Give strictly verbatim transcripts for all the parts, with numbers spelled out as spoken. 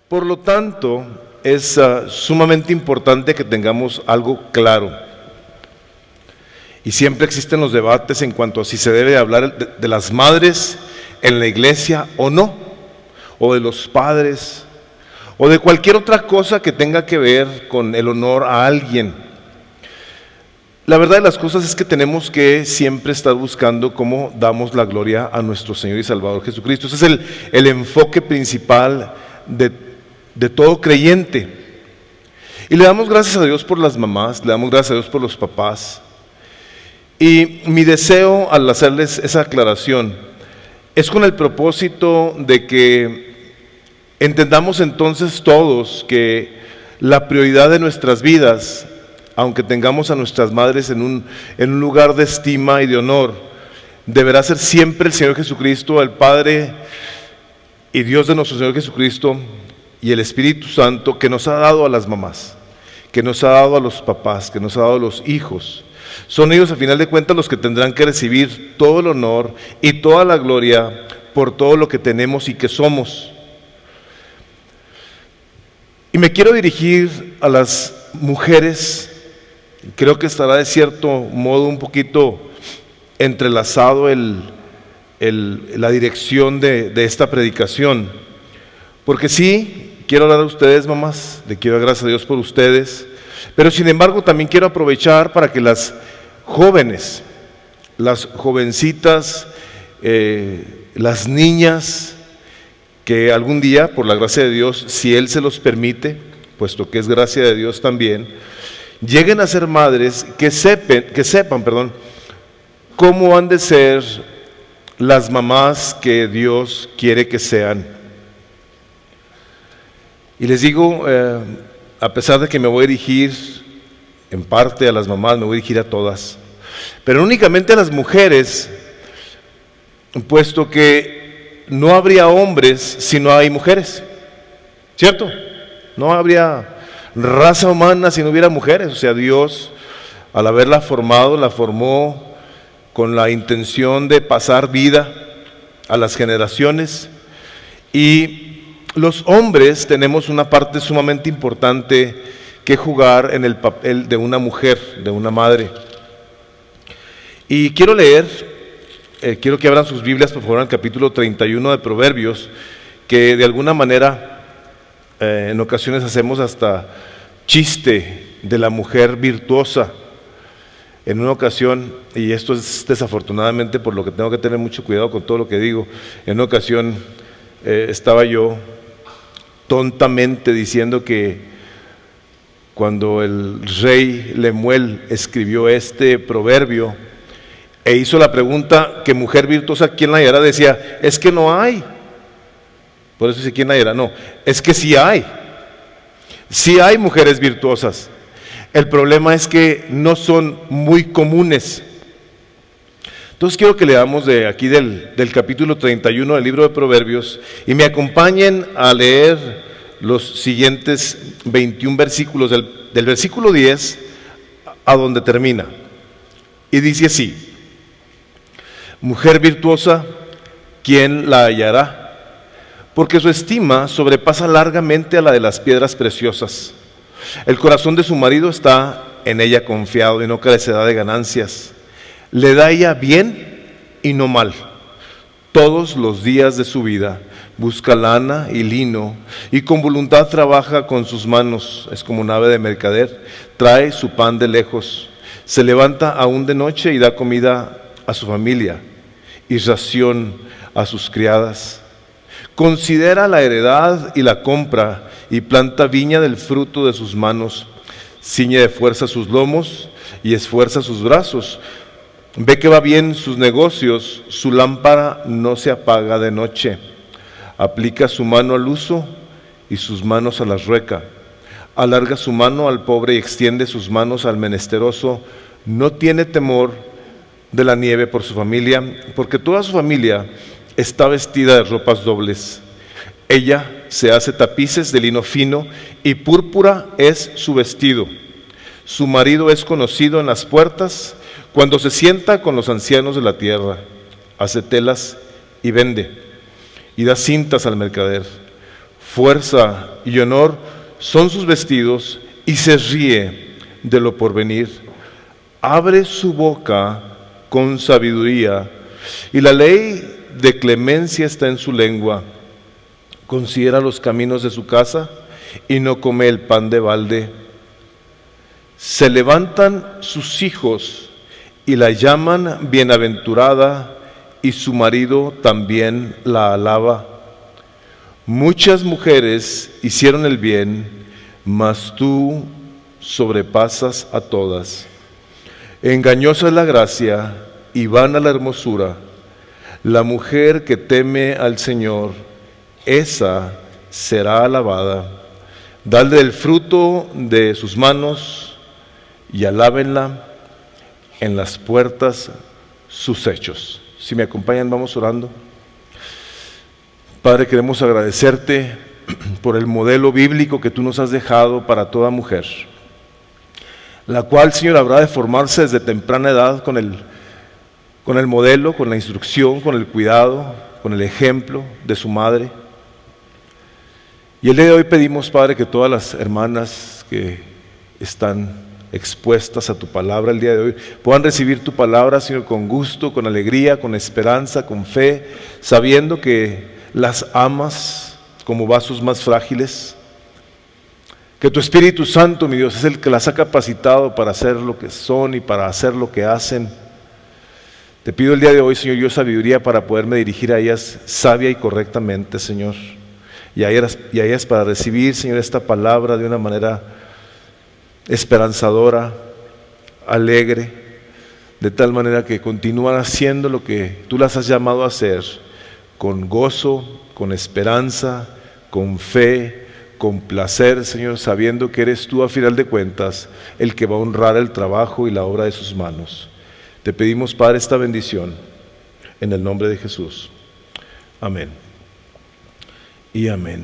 Por lo tanto, es uh, sumamente importante que tengamos algo claro. Y siempre existen los debates en cuanto a si se debe hablar de, de las madres en la iglesia o no, o de los padres, o de cualquier otra cosa que tenga que ver con el honor a alguien. La verdad de las cosas es que tenemos que siempre estar buscando cómo damos la gloria a nuestro Señor y Salvador Jesucristo. Ese es el, el enfoque principal de, de todo creyente. Y le damos gracias a Dios por las mamás, le damos gracias a Dios por los papás. Y mi deseo al hacerles esa aclaración es con el propósito de que entendamos entonces todos que la prioridad de nuestras vidas, aunque tengamos a nuestras madres en un, en un lugar de estima y de honor, deberá ser siempre el Señor Jesucristo, el Padre y Dios de nuestro Señor Jesucristo y el Espíritu Santo que nos ha dado a las mamás, que nos ha dado a los papás, que nos ha dado a los hijos. Son ellos a final de cuentas los que tendrán que recibir todo el honor y toda la gloria por todo lo que tenemos y que somos. Y me quiero dirigir a las mujeres. Creo que estará de cierto modo un poquito entrelazado el, el, la dirección de, de esta predicación, porque sí, quiero hablar a ustedes, mamás, le quiero dar gracias a Dios por ustedes, pero sin embargo también quiero aprovechar para que las jóvenes, las jovencitas, eh, las niñas, que algún día, por la gracia de Dios, si Él se los permite, puesto que es gracia de Dios también, lleguen a ser madres que sepan, que sepan, perdón, cómo han de ser las mamás que Dios quiere que sean. Y les digo, eh, a pesar de que me voy a dirigir en parte a las mamás, me voy a dirigir a todas, pero únicamente a las mujeres, puesto que no habría hombres si no hay mujeres, ¿cierto? No habría raza humana si no hubiera mujeres. O sea, Dios, al haberla formado, la formó con la intención de pasar vida a las generaciones, y los hombres tenemos una parte sumamente importante que jugar en el papel de una mujer, de una madre. Y quiero leer, eh, quiero que abran sus Biblias por favor al capítulo treinta y uno de Proverbios, que de alguna manera Eh, en ocasiones hacemos hasta chiste de la mujer virtuosa. En una ocasión, y esto es desafortunadamente por lo que tengo que tener mucho cuidado con todo lo que digo, en una ocasión eh, estaba yo tontamente diciendo que cuando el rey Lemuel escribió este proverbio e hizo la pregunta que mujer virtuosa, ¿quién la hallará?, decía, es que no hay. Por eso dice, ¿quién la hallará? No, es que sí hay, sí hay mujeres virtuosas. El problema es que no son muy comunes. Entonces quiero que leamos de aquí del, del capítulo treinta y uno del libro de Proverbios y me acompañen a leer los siguientes veintiún versículos, del, del versículo diez a donde termina. Y dice así: mujer virtuosa, ¿quién la hallará? Porque su estima sobrepasa largamente a la de las piedras preciosas. El corazón de su marido está en ella confiado y no carecerá de ganancias. Le da ella bien y no mal. Todos los días de su vida busca lana y lino y con voluntad trabaja con sus manos. Es como un ave de mercader, trae su pan de lejos. Se levanta aún de noche y da comida a su familia y ración a sus criadas. Considera la heredad y la compra y planta viña del fruto de sus manos. Ciñe de fuerza sus lomos y esfuerza sus brazos. Ve que va bien sus negocios, su lámpara no se apaga de noche. Aplica su mano al uso y sus manos a la rueca. Alarga su mano al pobre y extiende sus manos al menesteroso. No tiene temor de la nieve por su familia, porque toda su familia está vestida de ropas dobles. Ella se hace tapices de lino fino y púrpura es su vestido. Su marido es conocido en las puertas cuando se sienta con los ancianos de la tierra. Hace telas y vende y da cintas al mercader. fuerza y honor son sus vestidos, y se ríe de lo porvenir. Abre su boca con sabiduría, y la ley de clemencia está en su lengua. Considera los caminos de su casa, y no come el pan de balde. Se levantan sus hijos, y la llaman bienaventurada, y su marido también la alaba. Muchas mujeres hicieron el bien, mas tú sobrepasas a todas. Engañosa es la gracia y vana la hermosura. La mujer que teme al Señor, esa será alabada. Dadle del fruto de sus manos y alábenla en las puertas sus hechos. Si me acompañan, vamos orando. Padre, queremos agradecerte por el modelo bíblico que tú nos has dejado para toda mujer, la cual, Señor, habrá de formarse desde temprana edad con el, con el modelo, con la instrucción, con el cuidado, con el ejemplo de su madre. Y el día de hoy pedimos, Padre, que todas las hermanas que están expuestas a tu palabra el día de hoy puedan recibir tu palabra, Señor, con gusto, con alegría, con esperanza, con fe, sabiendo que las amas como vasos más frágiles, que tu Espíritu Santo, mi Dios, es el que las ha capacitado para hacer lo que son y para hacer lo que hacen. Te pido el día de hoy, Señor, yo sabiduría para poderme dirigir a ellas sabia y correctamente, Señor, y a ellas, y a ellas para recibir, Señor, esta palabra de una manera esperanzadora, alegre, de tal manera que continúan haciendo lo que tú las has llamado a hacer, con gozo, con esperanza, con fe, con placer, Señor, sabiendo que eres tú a final de cuentas el que va a honrar el trabajo y la obra de sus manos. Te pedimos, Padre, esta bendición en el nombre de Jesús. Amén y amén.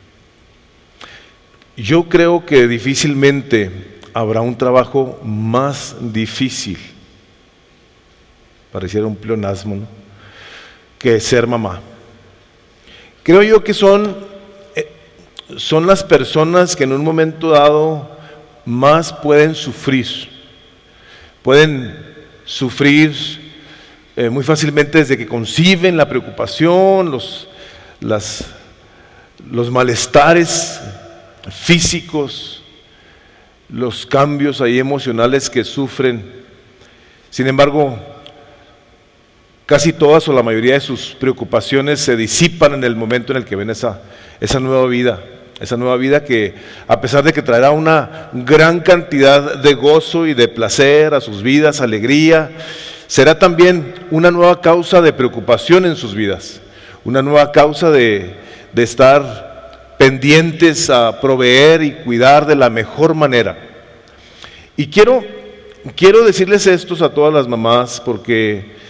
Yo creo que difícilmente habrá un trabajo más difícil, pareciera un pleonasmo, ¿no?, que ser mamá. Creo yo que son, son las personas que en un momento dado más pueden sufrir, pueden sufrir eh, muy fácilmente desde que conciben la preocupación, los, las, los malestares físicos, los cambios ahí emocionales que sufren. Sin embargo, casi todas o la mayoría de sus preocupaciones se disipan en el momento en el que ven esa, esa nueva vida, esa nueva vida que, a pesar de que traerá una gran cantidad de gozo y de placer a sus vidas, alegría, será también una nueva causa de preocupación en sus vidas, una nueva causa de, de estar pendientes a proveer y cuidar de la mejor manera. Y quiero, quiero decirles esto a todas las mamás, porque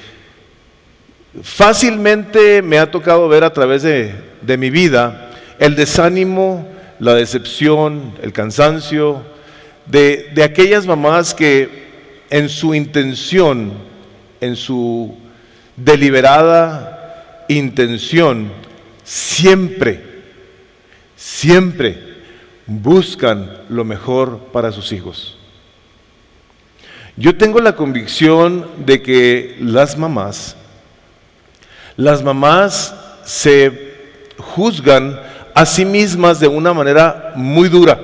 fácilmente me ha tocado ver a través de, de mi vida el desánimo, la decepción, el cansancio de, de aquellas mamás que en su intención, en su deliberada intención, siempre, siempre buscan lo mejor para sus hijos. Yo tengo la convicción de que las mamás Las mamás se juzgan a sí mismas de una manera muy dura,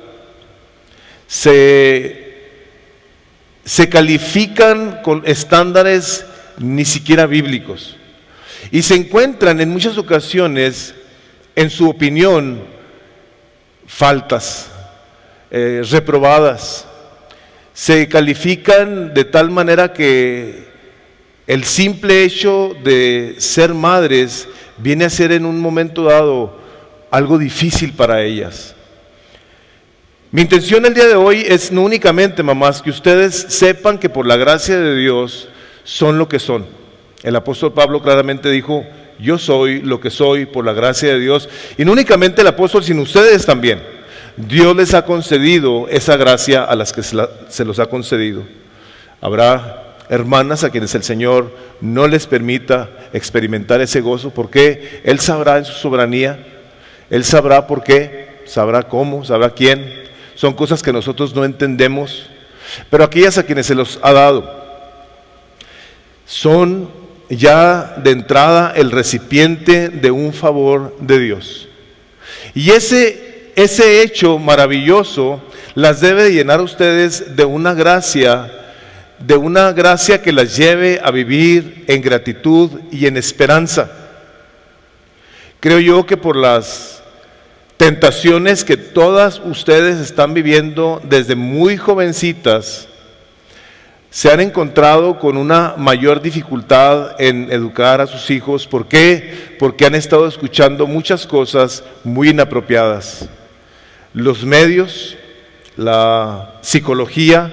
se, se califican con estándares ni siquiera bíblicos y se encuentran en muchas ocasiones, en su opinión, faltas, eh, reprobadas, se califican de tal manera que el simple hecho de ser madres viene a ser en un momento dado algo difícil para ellas. Mi intención el día de hoy es no únicamente, mamás, que ustedes sepan que por la gracia de Dios son lo que son. El apóstol Pablo claramente dijo: yo soy lo que soy por la gracia de Dios. Y no únicamente el apóstol, sino ustedes también. Dios les ha concedido esa gracia a las que se, la, se los ha concedido. Habrá hermanas a quienes el Señor no les permita experimentar ese gozo, porque Él sabrá en su soberanía, Él sabrá por qué, sabrá cómo, sabrá quién. Son cosas que nosotros no entendemos, pero aquellas a quienes se los ha dado son ya de entrada el recipiente de un favor de Dios. Y ese, ese hecho maravilloso las debe de llenar a ustedes de una gracia, de una gracia que las lleve a vivir en gratitud y en esperanza. Creo yo que por las tentaciones que todas ustedes están viviendo desde muy jovencitas, se han encontrado con una mayor dificultad en educar a sus hijos. ¿Por qué? Porque han estado escuchando muchas cosas muy inapropiadas. Los medios, la psicología,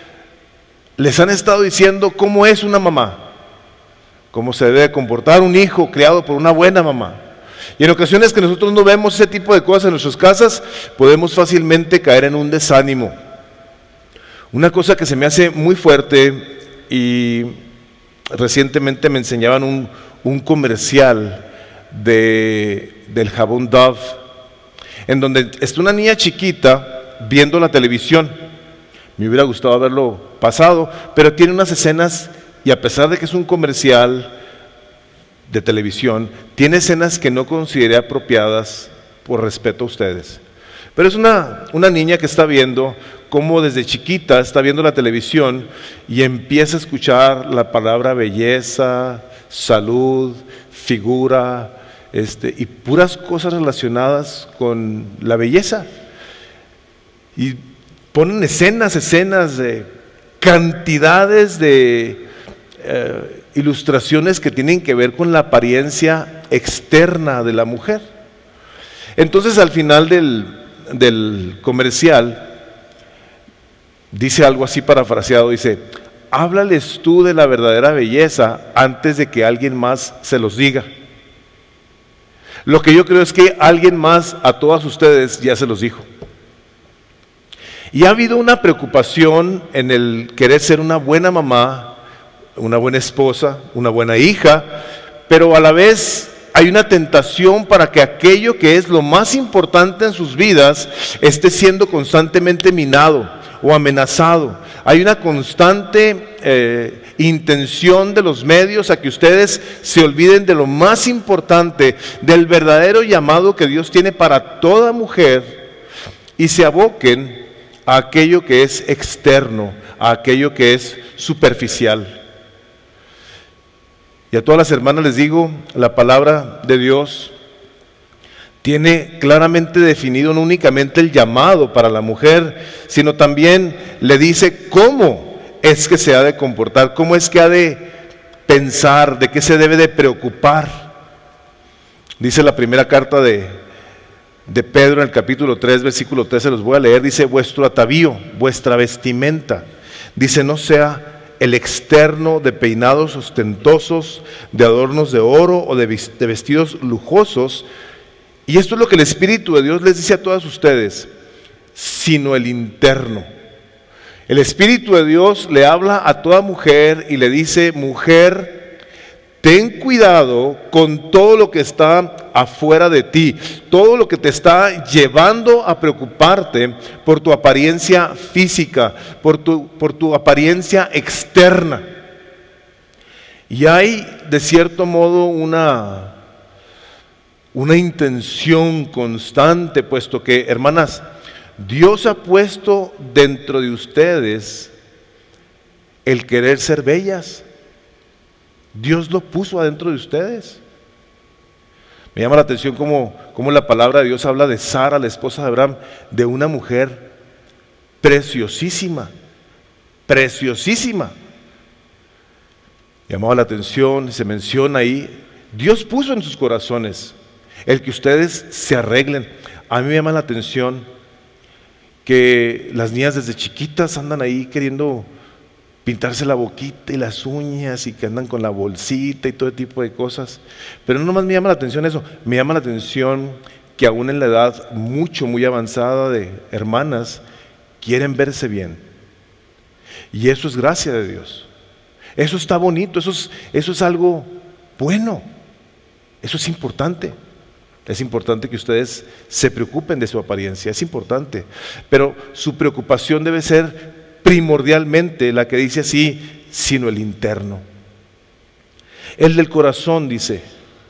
les han estado diciendo cómo es una mamá, cómo se debe comportar un hijo criado por una buena mamá. Y en ocasiones que nosotros no vemos ese tipo de cosas en nuestras casas, podemos fácilmente caer en un desánimo. Una cosa que se me hace muy fuerte, y recientemente me enseñaban un, un comercial de, del jabón Dove, en donde está una niña chiquita viendo la televisión. Me hubiera gustado haberlo pasado, pero tiene unas escenas, y a pesar de que es un comercial de televisión, tiene escenas que no consideré apropiadas por respeto a ustedes. Pero es una, una niña que está viendo cómo desde chiquita está viendo la televisión y empieza a escuchar la palabra belleza, salud, figura, este, y puras cosas relacionadas con la belleza. Y ponen escenas, escenas de cantidades de eh, ilustraciones que tienen que ver con la apariencia externa de la mujer. Entonces al final del, del comercial dice algo así parafraseado, dice: háblales tú de la verdadera belleza antes de que alguien más se los diga. Lo que yo creo es que alguien más a todas ustedes ya se los dijo. Y ha habido una preocupación en el querer ser una buena mamá, una buena esposa, una buena hija, pero a la vez hay una tentación para que aquello que es lo más importante en sus vidas esté siendo constantemente minado o amenazado. Hay una constante eh, intención de los medios a que ustedes se olviden de lo más importante, del verdadero llamado que Dios tiene para toda mujer, y se aboquen a aquello que es externo, a aquello que es superficial. Y a todas las hermanas les digo, la palabra de Dios tiene claramente definido no únicamente el llamado para la mujer, sino también le dice cómo es que se ha de comportar, cómo es que ha de pensar, de qué se debe de preocupar. Dice la primera carta de, de Pedro en el capítulo tres, versículo trece, los voy a leer, dice: vuestro atavío, vuestra vestimenta, dice, no sea el externo de peinados ostentosos, de adornos de oro o de vestidos lujosos. Y esto es lo que el Espíritu de Dios les dice a todas ustedes, sino el interno. El Espíritu de Dios le habla a toda mujer y le dice: mujer, ten cuidado con todo lo que está afuera de ti, todo lo que te está llevando a preocuparte por tu apariencia física, por tu, por tu apariencia externa. Y hay de cierto modo una, una intención constante, puesto que, hermanas, Dios ha puesto dentro de ustedes el querer ser bellas. Dios lo puso adentro de ustedes. Me llama la atención cómo, cómo la palabra de Dios habla de Sara, la esposa de Abraham, de una mujer preciosísima, preciosísima. Llamaba la atención, se menciona ahí, Dios puso en sus corazones el que ustedes se arreglen. A mí me llama la atención que las niñas desde chiquitas andan ahí queriendo pintarse la boquita y las uñas, y que andan con la bolsita y todo tipo de cosas. Pero no nomás me llama la atención eso, me llama la atención que aún en la edad mucho, muy avanzada de hermanas, quieren verse bien. Y eso es gracia de Dios. Eso está bonito, eso es, eso es algo bueno, eso es importante. Es importante que ustedes se preocupen de su apariencia, es importante, pero su preocupación debe ser primordialmente la que dice así, sino el interno. El del corazón, dice,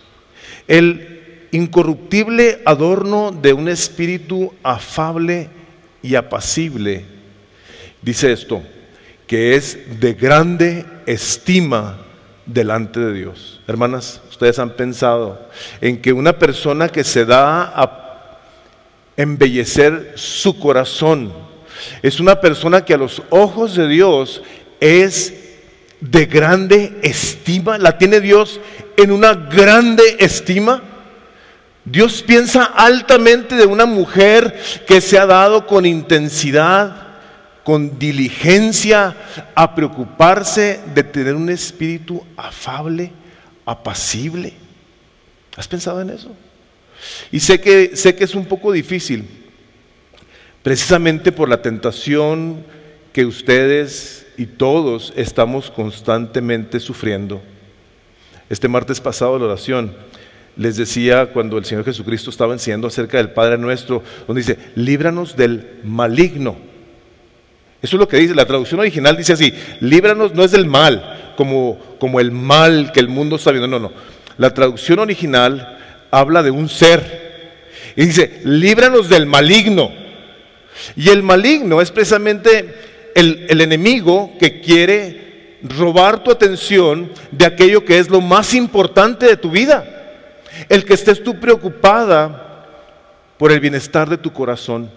el incorruptible adorno de un espíritu afable y apacible, dice esto, que es de grande estima delante de Dios. Hermanas, ustedes han pensado en que una persona que se da a embellecer su corazón es una persona que a los ojos de Dios es de grande estima, la tiene Dios en una grande estima. Dios piensa altamente de una mujer que se ha dado con intensidad, con diligencia a preocuparse de tener un espíritu afable, apacible. ¿Has pensado en eso? Y sé que, sé que es un poco difícil, precisamente por la tentación que ustedes y todos estamos constantemente sufriendo. Este martes pasado en la oración les decía, cuando el Señor Jesucristo estaba enseñando acerca del Padre Nuestro, donde dice, líbranos del maligno. Eso es lo que dice, la traducción original dice así, líbranos no es del mal, como, como el mal que el mundo está viendo, no, no. La traducción original habla de un ser, y dice, líbranos del maligno. Y el maligno es precisamente el, el enemigo que quiere robar tu atención de aquello que es lo más importante de tu vida. El que estés tú preocupada por el bienestar de tu corazón.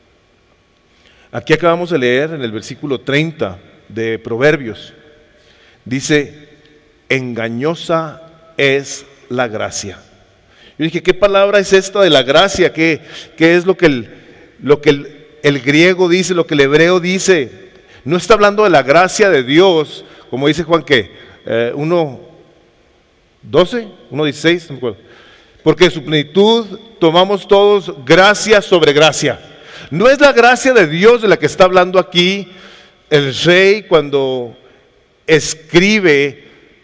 Aquí acabamos de leer en el versículo treinta de Proverbios, dice, engañosa es la gracia. Yo dije, ¿qué palabra es esta de la gracia? ¿Qué, qué es lo que, el, lo que el, el griego dice, lo que el hebreo dice? No está hablando de la gracia de Dios, como dice Juan, que eh, uno doce, uno dieciséis, no me acuerdo. Porque de su plenitud tomamos todos gracia sobre gracia. No es la gracia de Dios de la que está hablando aquí el rey cuando escribe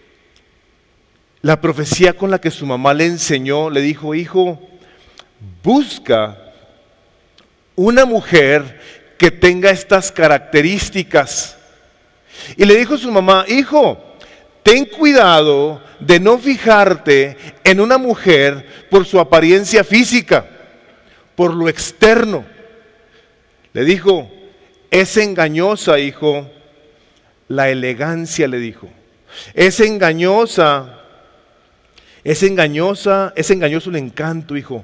la profecía con la que su mamá le enseñó. Le dijo, hijo, busca una mujer que tenga estas características. Y le dijo a su mamá, hijo, ten cuidado de no fijarte en una mujer por su apariencia física, por lo externo. Le dijo, es engañosa, hijo, la elegancia, le dijo. Es engañosa, es engañosa, es engañoso el encanto, hijo.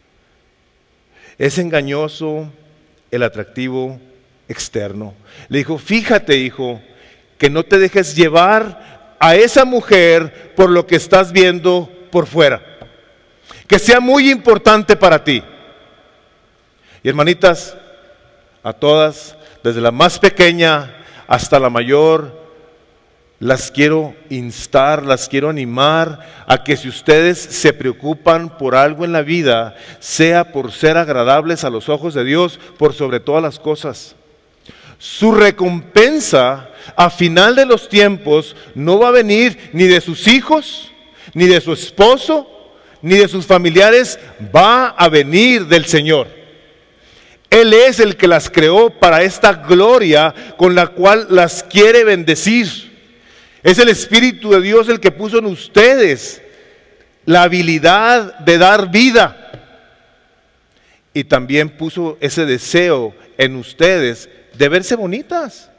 Es engañoso el atractivo externo. Le dijo, fíjate, hijo, que no te dejes llevar a esa mujer por lo que estás viendo por fuera. Que sea muy importante para ti. Y hermanitas, a todas, desde la más pequeña hasta la mayor, las quiero instar, las quiero animar a que si ustedes se preocupan por algo en la vida, sea por ser agradables a los ojos de Dios, por sobre todas las cosas. Su recompensa a final de los tiempos no va a venir ni de sus hijos, ni de su esposo, ni de sus familiares, va a venir del Señor. Él es el que las creó para esta gloria con la cual las quiere bendecir. Es el Espíritu de Dios el que puso en ustedes la habilidad de dar vida. Y también puso ese deseo en ustedes de verse bonitas.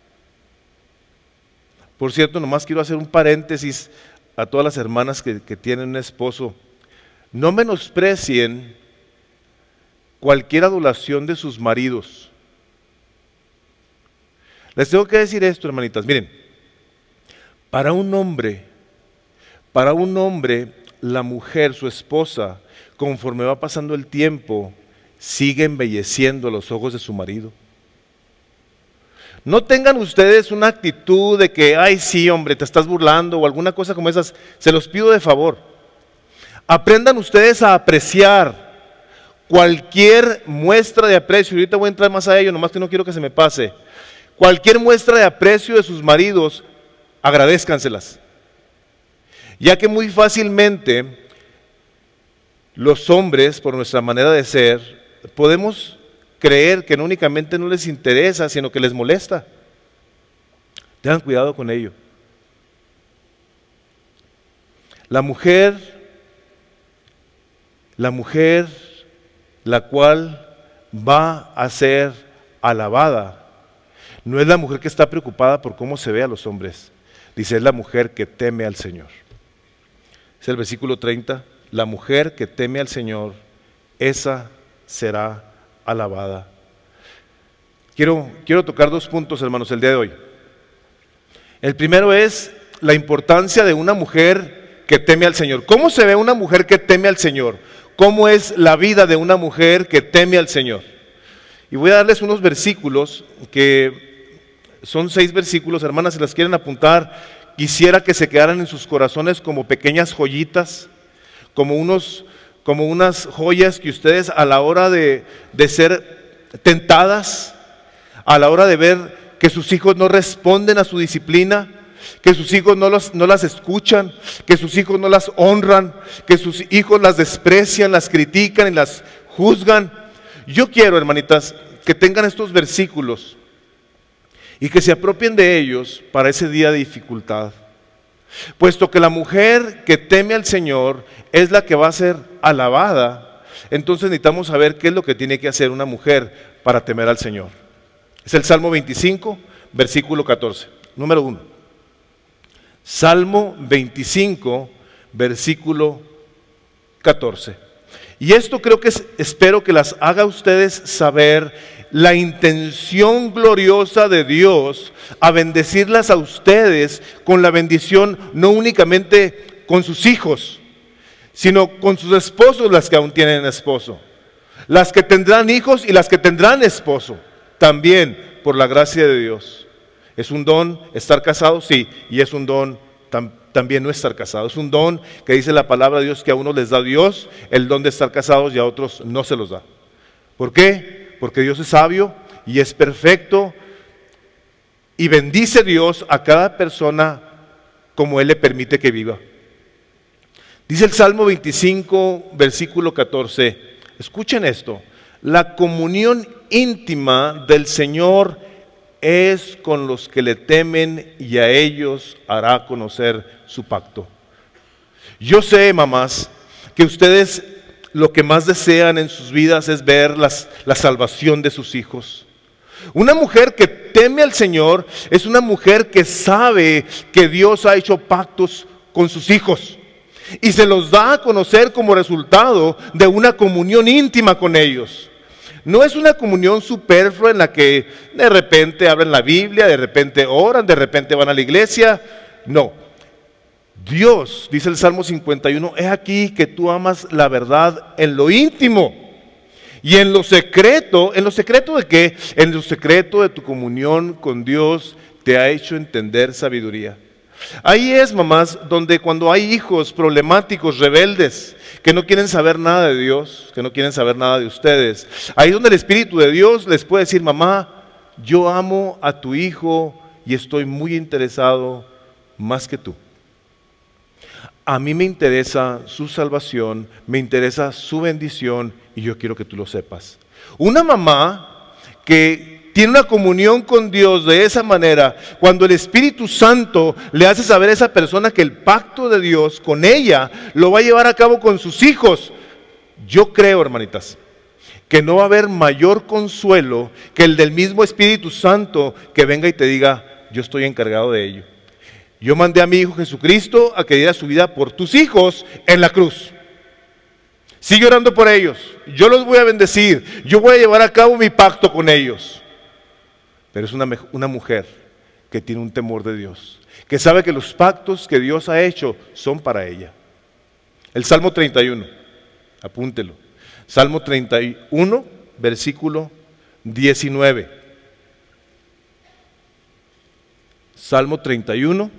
Por cierto, nomás quiero hacer un paréntesis a todas las hermanas que, que tienen un esposo. No menosprecien cualquier adulación de sus maridos. Les tengo que decir esto, hermanitas. Miren, para un hombre, para un hombre, la mujer, su esposa, conforme va pasando el tiempo, sigue embelleciendo los ojos de su marido. No tengan ustedes una actitud de que, ay sí hombre, te estás burlando o alguna cosa como esas. Se los pido de favor. Aprendan ustedes a apreciar cualquier muestra de aprecio. Ahorita voy a entrar más a ello, nomás que no quiero que se me pase. Cualquier muestra de aprecio de sus maridos, agradézcanselas. Ya que muy fácilmente los hombres, por nuestra manera de ser, podemos creer que no únicamente no les interesa, sino que les molesta. Tengan cuidado con ello. La mujer, la mujer, la cual va a ser alabada, no es la mujer que está preocupada por cómo se ve a los hombres. Dice, es la mujer que teme al Señor. Es el versículo treinta. La mujer que teme al Señor, esa será alabada. Quiero, quiero tocar dos puntos, hermanos, el día de hoy. El primero es la importancia de una mujer que teme al Señor. ¿Cómo se ve una mujer que teme al Señor? ¿Cómo es la vida de una mujer que teme al Señor? Y voy a darles unos versículos que son seis versículos, hermanas, si las quieren apuntar, quisiera que se quedaran en sus corazones como pequeñas joyitas, como, unos, como unas joyas que ustedes a la hora de, de ser tentadas, a la hora de ver que sus hijos no responden a su disciplina, que sus hijos no, los, no las escuchan, que sus hijos no las honran, que sus hijos las desprecian, las critican y las juzgan. Yo quiero, hermanitas, que tengan estos versículos y que se apropien de ellos para ese día de dificultad. Puesto que la mujer que teme al Señor es la que va a ser alabada, entonces necesitamos saber qué es lo que tiene que hacer una mujer para temer al Señor. Es el Salmo veinticinco, versículo catorce. Número uno. Salmo veinticinco, versículo catorce. Y esto creo que es, espero que las haga ustedes saber la intención gloriosa de Dios a bendecirlas a ustedes con la bendición no únicamente con sus hijos, sino con sus esposos, las que aún tienen esposo, las que tendrán hijos y las que tendrán esposo, también por la gracia de Dios. ¿Es un don estar casado? Sí, y es un don tam, también no estar casado. Es un don que dice la palabra de Dios que a unos les da Dios el don de estar casados y a otros no se los da. ¿Por qué? Porque Dios es sabio y es perfecto y bendice Dios a cada persona como Él le permite que viva. Dice el Salmo veinticinco, versículo catorce, escuchen esto, la comunión íntima del Señor es con los que le temen y a ellos hará conocer su pacto. Yo sé, mamás, que ustedes lo que más desean en sus vidas es ver las, la salvación de sus hijos. Una mujer que teme al Señor es una mujer que sabe que Dios ha hecho pactos con sus hijos y se los da a conocer como resultado de una comunión íntima con ellos. No es una comunión superflua en la que de repente abren la Biblia, de repente oran, de repente van a la iglesia. No. Dios, dice el Salmo cincuenta y uno, es aquí que tú amas la verdad en lo íntimo y en lo secreto. ¿En lo secreto de qué? En lo secreto de tu comunión con Dios te ha hecho entender sabiduría. Ahí es, mamás, donde cuando hay hijos problemáticos, rebeldes, que no quieren saber nada de Dios, que no quieren saber nada de ustedes, ahí es donde el Espíritu de Dios les puede decir, mamá, yo amo a tu hijo y estoy muy interesado más que tú. A mí me interesa su salvación, me interesa su bendición y yo quiero que tú lo sepas. Una mamá que tiene una comunión con Dios de esa manera, cuando el Espíritu Santo le hace saber a esa persona que el pacto de Dios con ella lo va a llevar a cabo con sus hijos, yo creo, hermanitas, que no va a haber mayor consuelo que el del mismo Espíritu Santo que venga y te diga, yo estoy encargado de ello. Yo mandé a mi Hijo Jesucristo a que diera su vida por tus hijos en la cruz. Sigue orando por ellos. Yo los voy a bendecir. Yo voy a llevar a cabo mi pacto con ellos. Pero es una, una mujer que tiene un temor de Dios, que sabe que los pactos que Dios ha hecho son para ella. El Salmo treinta y uno, apúntelo. Salmo treinta y uno, versículo diecinueve. Salmo treinta y uno,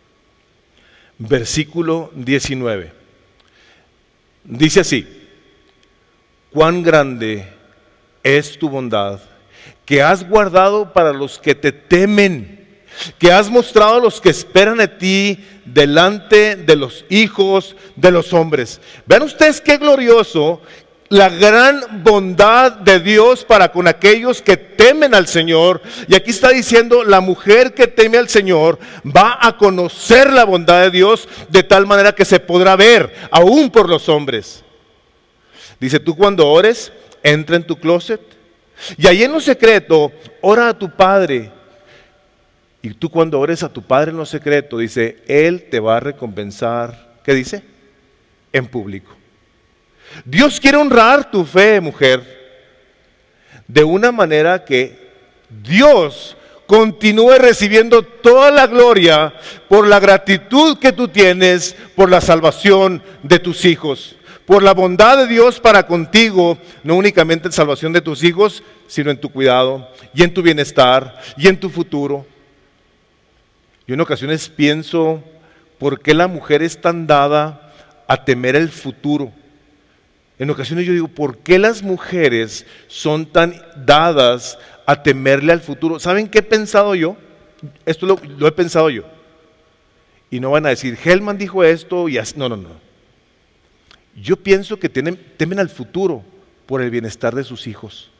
versículo diecinueve. Dice así, cuán grande es tu bondad, que has guardado para los que te temen, que has mostrado a los que esperan de ti delante de los hijos de los hombres. Vean ustedes qué glorioso la gran bondad de Dios para con aquellos que temen al Señor. Y aquí está diciendo, la mujer que teme al Señor va a conocer la bondad de Dios de tal manera que se podrá ver aún por los hombres. Dice, tú cuando ores, entra en tu closet y ahí en lo secreto, ora a tu Padre. Y tú cuando ores a tu Padre en lo secreto, dice, Él te va a recompensar, ¿qué dice? En público. Dios quiere honrar tu fe, mujer, de una manera que Dios continúe recibiendo toda la gloria por la gratitud que tú tienes por la salvación de tus hijos, por la bondad de Dios para contigo, no únicamente en salvación de tus hijos, sino en tu cuidado y en tu bienestar y en tu futuro. Yo en ocasiones pienso, ¿por qué la mujer es tan dada a temer el futuro? En ocasiones yo digo, ¿por qué las mujeres son tan dadas a temerle al futuro? ¿Saben qué he pensado yo? Esto lo, lo he pensado yo. Y no van a decir, Hellman dijo esto y así. No, no, no. Yo pienso que tienen, temen al futuro por el bienestar de sus hijos.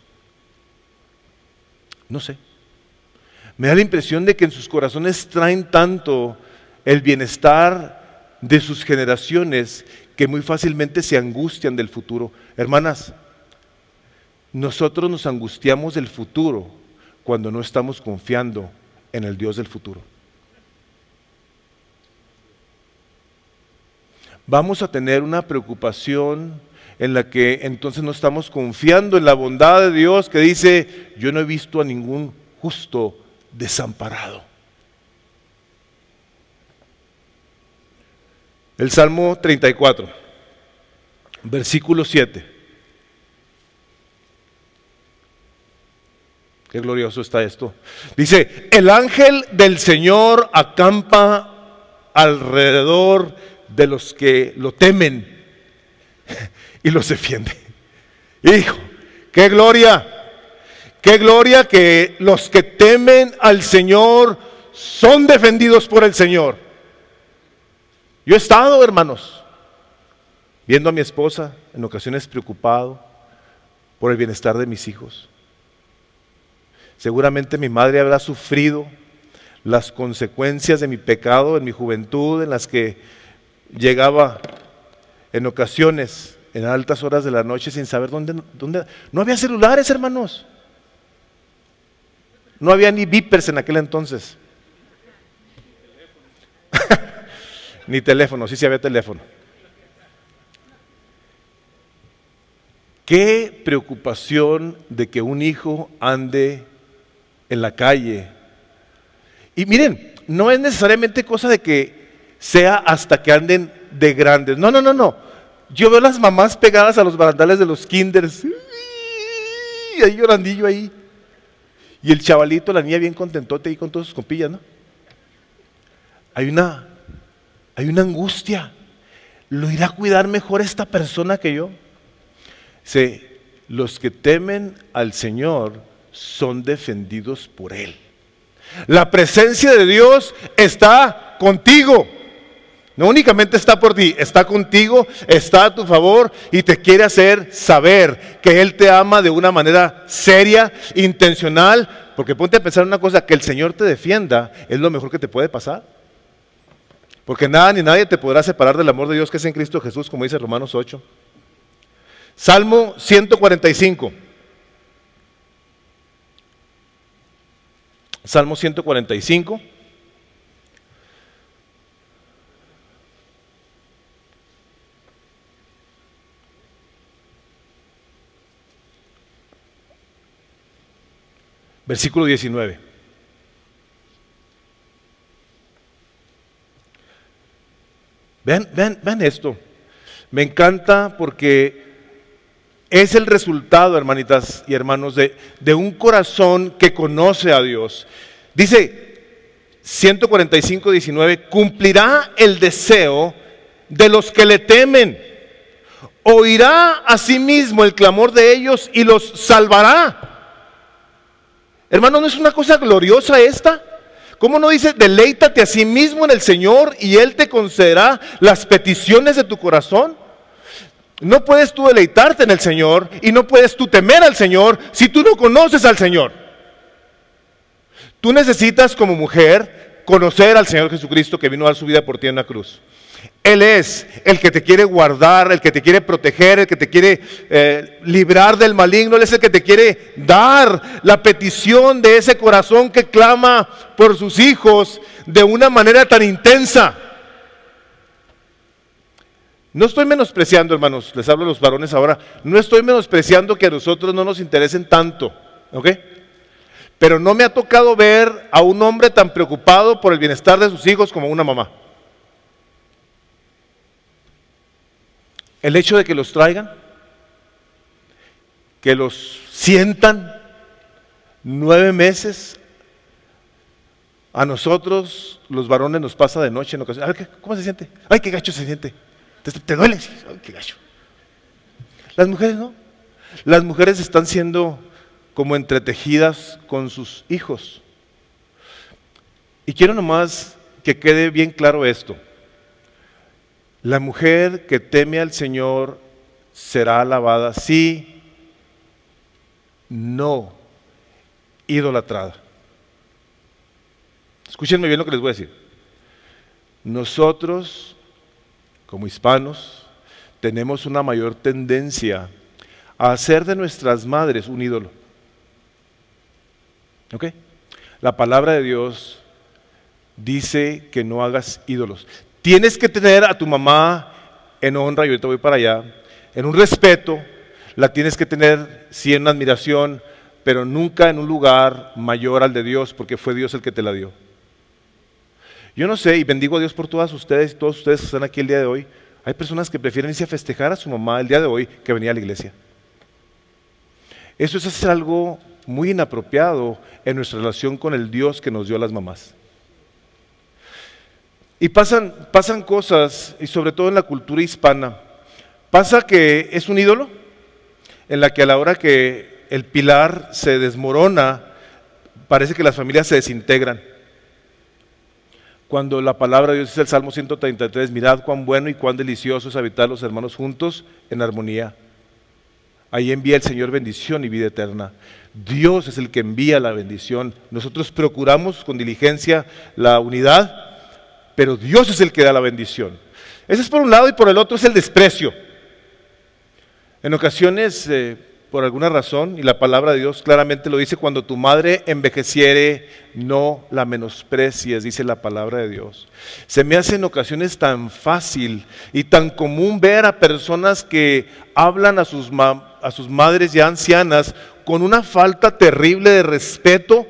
No sé. Me da la impresión de que en sus corazones traen tanto el bienestar de sus generaciones que muy fácilmente se angustian del futuro. Hermanas, nosotros nos angustiamos del futuro cuando no estamos confiando en el Dios del futuro. Vamos a tener una preocupación en la que entonces no estamos confiando en la bondad de Dios que dice, yo no he visto a ningún justo desamparado. El Salmo treinta y cuatro, versículo siete. Qué glorioso está esto. Dice, el ángel del Señor acampa alrededor de los que lo temen y los defiende. Hijo, qué gloria, qué gloria que los que temen al Señor son defendidos por el Señor. Yo he estado, hermanos, viendo a mi esposa en ocasiones preocupado por el bienestar de mis hijos. Seguramente mi madre habrá sufrido las consecuencias de mi pecado en mi juventud, en las que llegaba en ocasiones en altas horas de la noche sin saber dónde, dónde. No había celulares, hermanos. No había ni beepers en aquel entonces. Ni teléfono, sí, sí había teléfono. Qué preocupación de que un hijo ande en la calle. Y miren, no es necesariamente cosa de que sea hasta que anden de grandes. No, no, no, no. Yo veo a las mamás pegadas a los barandales de los kinders. Y ahí llorandillo ahí. Y el chavalito, la niña bien contentote ahí con todos sus compillas, ¿no? Hay una... Hay una angustia. ¿Lo irá a cuidar mejor esta persona que yo? Sí, los que temen al Señor son defendidos por Él. La presencia de Dios está contigo. No únicamente está por ti, está contigo, está a tu favor y te quiere hacer saber que Él te ama de una manera seria, intencional. Porque ponte a pensar una cosa, que el Señor te defienda es lo mejor que te puede pasar. Porque nada ni nadie te podrá separar del amor de Dios que es en Cristo Jesús, como dice Romanos ocho. Salmo ciento cuarenta y cinco. Salmo ciento cuarenta y cinco. Versículo diecinueve. Vean, vean, vean esto. Me encanta porque es el resultado, hermanitas y hermanos, de, de un corazón que conoce a Dios. Dice ciento cuarenta y cinco, diecinueve, cumplirá el deseo de los que le temen, oirá a sí mismo el clamor de ellos y los salvará. Hermano, ¿no es una cosa gloriosa esta? ¿Cómo no dice, deleítate a sí mismo en el Señor y Él te concederá las peticiones de tu corazón? No puedes tú deleitarte en el Señor y no puedes tú temer al Señor si tú no conoces al Señor. Tú necesitas como mujer conocer al Señor Jesucristo que vino a dar su vida por ti en la cruz. Él es el que te quiere guardar, el que te quiere proteger, el que te quiere eh, librar del maligno. Él es el que te quiere dar la petición de ese corazón que clama por sus hijos de una manera tan intensa. No estoy menospreciando, hermanos, les hablo a los varones ahora, no estoy menospreciando que a nosotros no nos interesen tanto, ¿ok? Pero no me ha tocado ver a un hombre tan preocupado por el bienestar de sus hijos como una mamá. El hecho de que los traigan, que los sientan nueve meses, a nosotros los varones nos pasa de noche en ocasiones. A ver, ¿cómo se siente? Ay, qué gacho se siente. ¿Te, te duele? Ay, qué gacho. Las mujeres no. Las mujeres están siendo como entretejidas con sus hijos. Y quiero nomás que quede bien claro esto. La mujer que teme al Señor será alabada, sí, no idolatrada. Escúchenme bien lo que les voy a decir. Nosotros, como hispanos, tenemos una mayor tendencia a hacer de nuestras madres un ídolo. ¿Ok? La palabra de Dios dice que no hagas ídolos. Tienes que tener a tu mamá en honra, y ahorita voy para allá, en un respeto, la tienes que tener sí en una admiración, pero nunca en un lugar mayor al de Dios, porque fue Dios el que te la dio. Yo no sé, y bendigo a Dios por todas ustedes y todos ustedes que están aquí el día de hoy. Hay personas que prefieren irse a festejar a su mamá el día de hoy que venir a la iglesia. Eso es hacer algo muy inapropiado en nuestra relación con el Dios que nos dio a las mamás. Y pasan, pasan cosas, y sobre todo en la cultura hispana, pasa que es un ídolo en la que a la hora que el pilar se desmorona, parece que las familias se desintegran. Cuando la palabra de Dios dice el Salmo ciento treinta y tres, mirad cuán bueno y cuán delicioso es habitar los hermanos juntos en armonía. Ahí envía el Señor bendición y vida eterna. Dios es el que envía la bendición. Nosotros procuramos con diligencia la unidad, pero Dios es el que da la bendición. Ese es por un lado, y por el otro es el desprecio. En ocasiones, eh, por alguna razón, y la palabra de Dios claramente lo dice, cuando tu madre envejeciere, no la menosprecies, dice la palabra de Dios. Se me hace en ocasiones tan fácil y tan común ver a personas que hablan a sus, ma a sus madres ya ancianas con una falta terrible de respeto,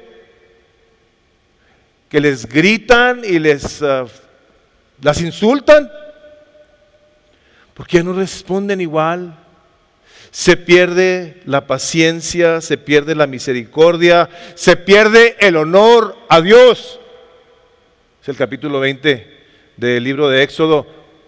que les gritan y les uh, las insultan, porque ya no responden igual. Se pierde la paciencia, se pierde la misericordia, se pierde el honor a Dios. Es el capítulo veinte del libro de Éxodo.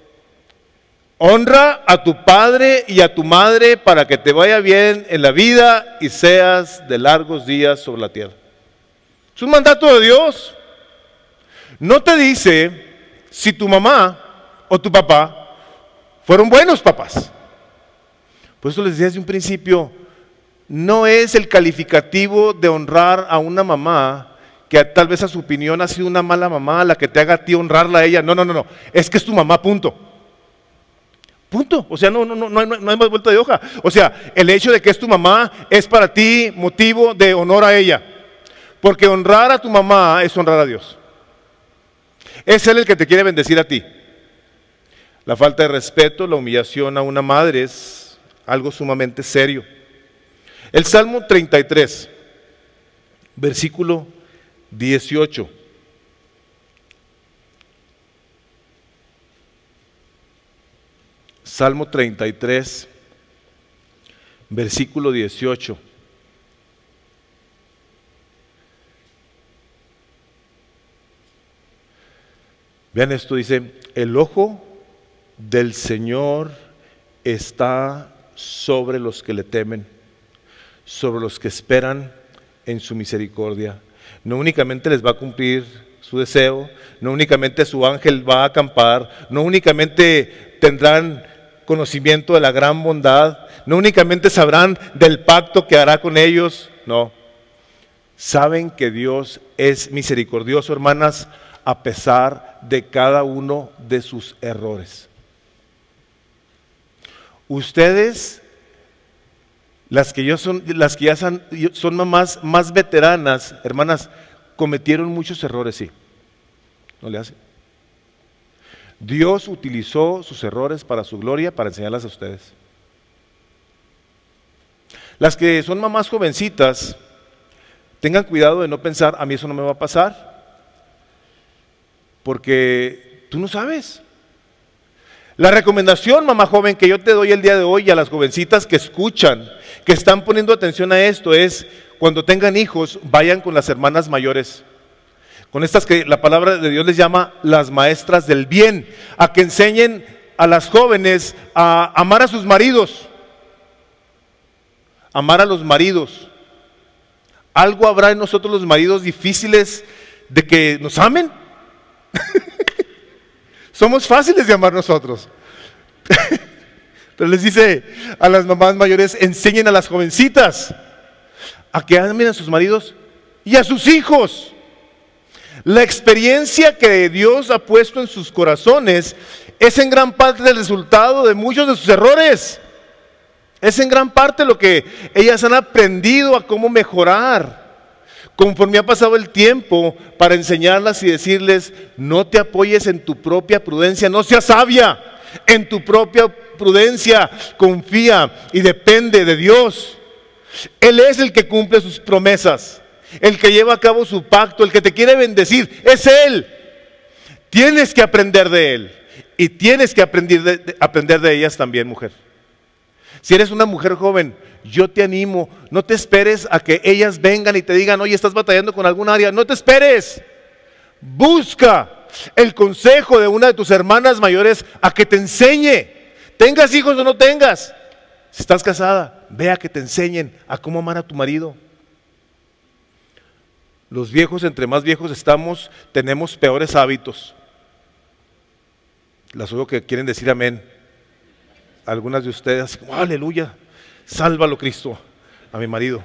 Honra a tu padre y a tu madre para que te vaya bien en la vida y seas de largos días sobre la tierra. Es un mandato de Dios. No te dice si tu mamá o tu papá fueron buenos papás. Por eso les decía desde un principio, no es el calificativo de honrar a una mamá que tal vez a su opinión ha sido una mala mamá, la que te haga a ti honrarla a ella. No, no, no, no, es que es tu mamá, punto. Punto. O sea, no, no, no, no, hay, no hay más vuelta de hoja. O sea, el hecho de que es tu mamá es para ti motivo de honor a ella. Porque honrar a tu mamá es honrar a Dios. Es Él el que te quiere bendecir a ti. La falta de respeto, la humillación a una madre es algo sumamente serio. El Salmo treinta y tres, versículo dieciocho. Salmo treinta y tres, versículo dieciocho. Vean esto, dice, el ojo del Señor está sobre los que le temen, sobre los que esperan en su misericordia. No únicamente les va a cumplir su deseo, no únicamente su ángel va a acampar, no únicamente tendrán conocimiento de la gran bondad, no únicamente sabrán del pacto que hará con ellos, no. Saben que Dios es misericordioso, hermanas, a pesar de cada uno de sus errores. Ustedes, las que, yo son, las que ya son, son mamás más veteranas, hermanas, cometieron muchos errores, sí. ¿No le hace? Dios utilizó sus errores para su gloria, para enseñarlas a ustedes. Las que son mamás jovencitas, tengan cuidado de no pensar, a mí eso no me va a pasar, porque tú no sabes. La recomendación, mamá joven, que yo te doy el día de hoy a las jovencitas que escuchan, que están poniendo atención a esto, es cuando tengan hijos, vayan con las hermanas mayores, con estas que la palabra de Dios les llama las maestras del bien, a que enseñen a las jóvenes a amar a sus maridos, amar a los maridos. ¿Algo habrá en nosotros los maridos difíciles de que nos amen? Somos fáciles de amar nosotros. Pero les dice a las mamás mayores, enseñen a las jovencitas a que amen a sus maridos y a sus hijos. La experiencia que Dios ha puesto en sus corazones es en gran parte el resultado de muchos de sus errores. Es en gran parte lo que ellas han aprendido a cómo mejorar conforme ha pasado el tiempo, para enseñarlas y decirles, no te apoyes en tu propia prudencia, no seas sabia en tu propia prudencia, confía y depende de Dios. Él es el que cumple sus promesas, el que lleva a cabo su pacto, el que te quiere bendecir, es Él. Tienes que aprender de Él y tienes que aprender de, de, aprender de ellas también, mujer. Si eres una mujer joven, yo te animo, no te esperes a que ellas vengan y te digan, oye, estás batallando con algún área, no te esperes. Busca el consejo de una de tus hermanas mayores a que te enseñe, tengas hijos o no tengas. Si estás casada, ve a que te enseñen a cómo amar a tu marido. Los viejos, entre más viejos estamos, tenemos peores hábitos. Las oigo que quieren decir amén. Algunas de ustedes, como, aleluya, sálvalo Cristo, a mi marido.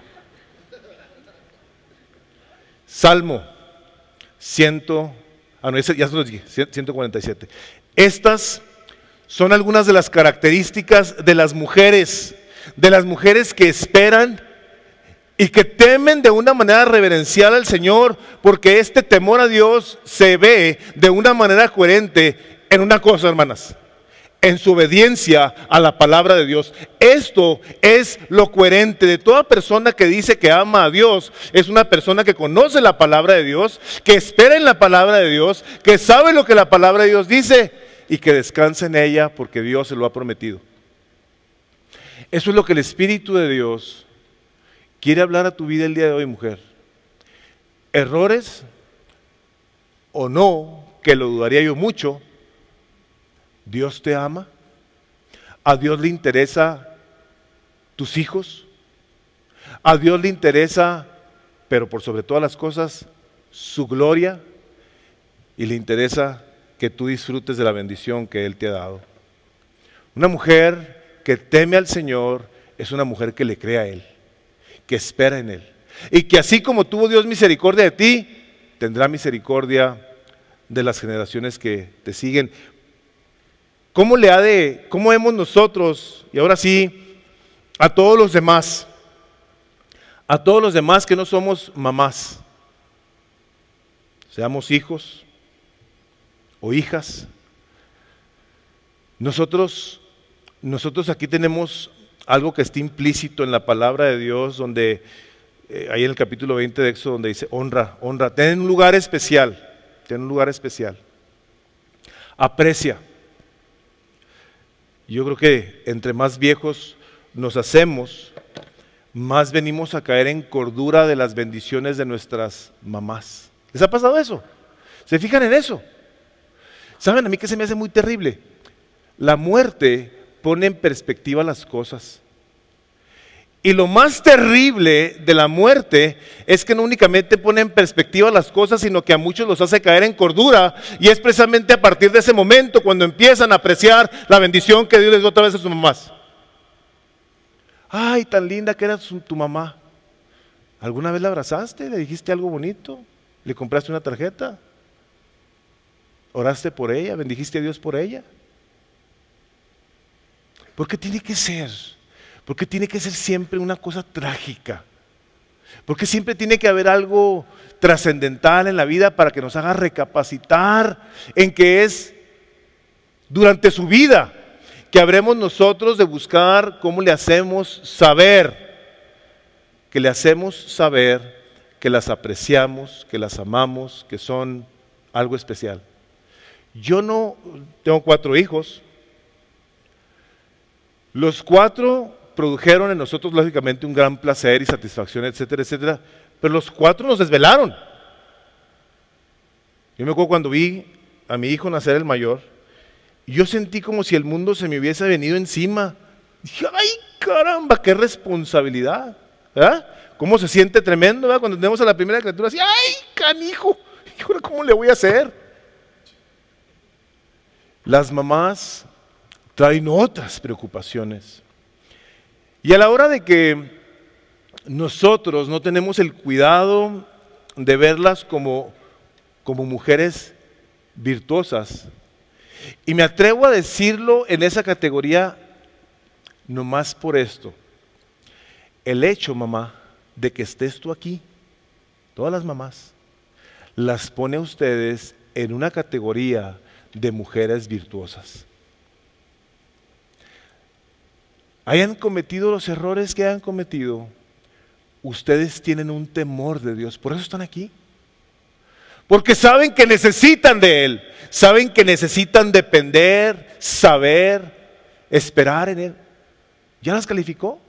Salmo ciento, ah, no, ya se los dije, ciento cuarenta y siete. Estas son algunas de las características de las mujeres, de las mujeres que esperan y que temen de una manera reverencial al Señor, porque este temor a Dios se ve de una manera coherente en una cosa, hermanas: en su obediencia a la palabra de Dios. Esto es lo coherente de toda persona que dice que ama a Dios. Es una persona que conoce la palabra de Dios, que espera en la palabra de Dios, que sabe lo que la palabra de Dios dice y que descansa en ella porque Dios se lo ha prometido. Eso es lo que el Espíritu de Dios quiere hablar a tu vida el día de hoy, mujer. Errores o no, que lo dudaría yo mucho, Dios te ama, a Dios le interesa tus hijos, a Dios le interesa, pero por sobre todas las cosas, su gloria, y le interesa que tú disfrutes de la bendición que Él te ha dado. Una mujer que teme al Señor es una mujer que le cree a Él, que espera en Él, y que así como tuvo Dios misericordia de ti, tendrá misericordia de las generaciones que te siguen. ¿Cómo le ha de, cómo hemos nosotros, y ahora sí, a todos los demás, a todos los demás que no somos mamás, seamos hijos o hijas, nosotros, nosotros aquí tenemos algo que está implícito en la palabra de Dios, donde, eh, ahí en el capítulo veinte de Éxodo, donde dice, honra, honra, ten un lugar especial, ten un lugar especial, aprecia. Yo creo que entre más viejos nos hacemos, más venimos a caer en cordura de las bendiciones de nuestras mamás. ¿Les ha pasado eso? ¿Se fijan en eso? ¿Saben a mí qué se me hace muy terrible? La muerte pone en perspectiva las cosas. Y lo más terrible de la muerte es que no únicamente pone en perspectiva las cosas, sino que a muchos los hace caer en cordura. Y es precisamente a partir de ese momento cuando empiezan a apreciar la bendición que Dios les dio otra vez a sus mamás. Ay, tan linda que era su, tu mamá. ¿Alguna vez la abrazaste? ¿Le dijiste algo bonito? ¿Le compraste una tarjeta? ¿Oraste por ella? ¿Bendijiste a Dios por ella? ¿Por qué tiene que ser? ¿Por qué tiene que ser siempre una cosa trágica? ¿Por qué siempre tiene que haber algo trascendental en la vida para que nos haga recapacitar en que es durante su vida que habremos nosotros de buscar cómo le hacemos saber, que le hacemos saber que las apreciamos, que las amamos, que son algo especial? Yo no tengo cuatro hijos. Los cuatro produjeron en nosotros lógicamente un gran placer y satisfacción, etcétera, etcétera, pero los cuatro nos desvelaron. Yo me acuerdo cuando vi a mi hijo nacer, el mayor, y yo sentí como si el mundo se me hubiese venido encima. Dije, ay caramba, qué responsabilidad, ¿verdad? Cómo se siente tremendo, ¿verdad? Cuando tenemos a la primera criatura así, ay canijo, ¿cómo le voy a hacer? Las mamás traen otras preocupaciones. Y a la hora de que nosotros no tenemos el cuidado de verlas como, como mujeres virtuosas, y me atrevo a decirlo en esa categoría nomás por esto, el hecho, mamá, de que estés tú aquí, todas las mamás, las pone a ustedes en una categoría de mujeres virtuosas. Hayan cometido los errores que hayan cometido, ustedes tienen un temor de Dios, por eso están aquí. Porque saben que necesitan de Él, saben que necesitan depender, saber, esperar en Él. ¿Ya las calificó?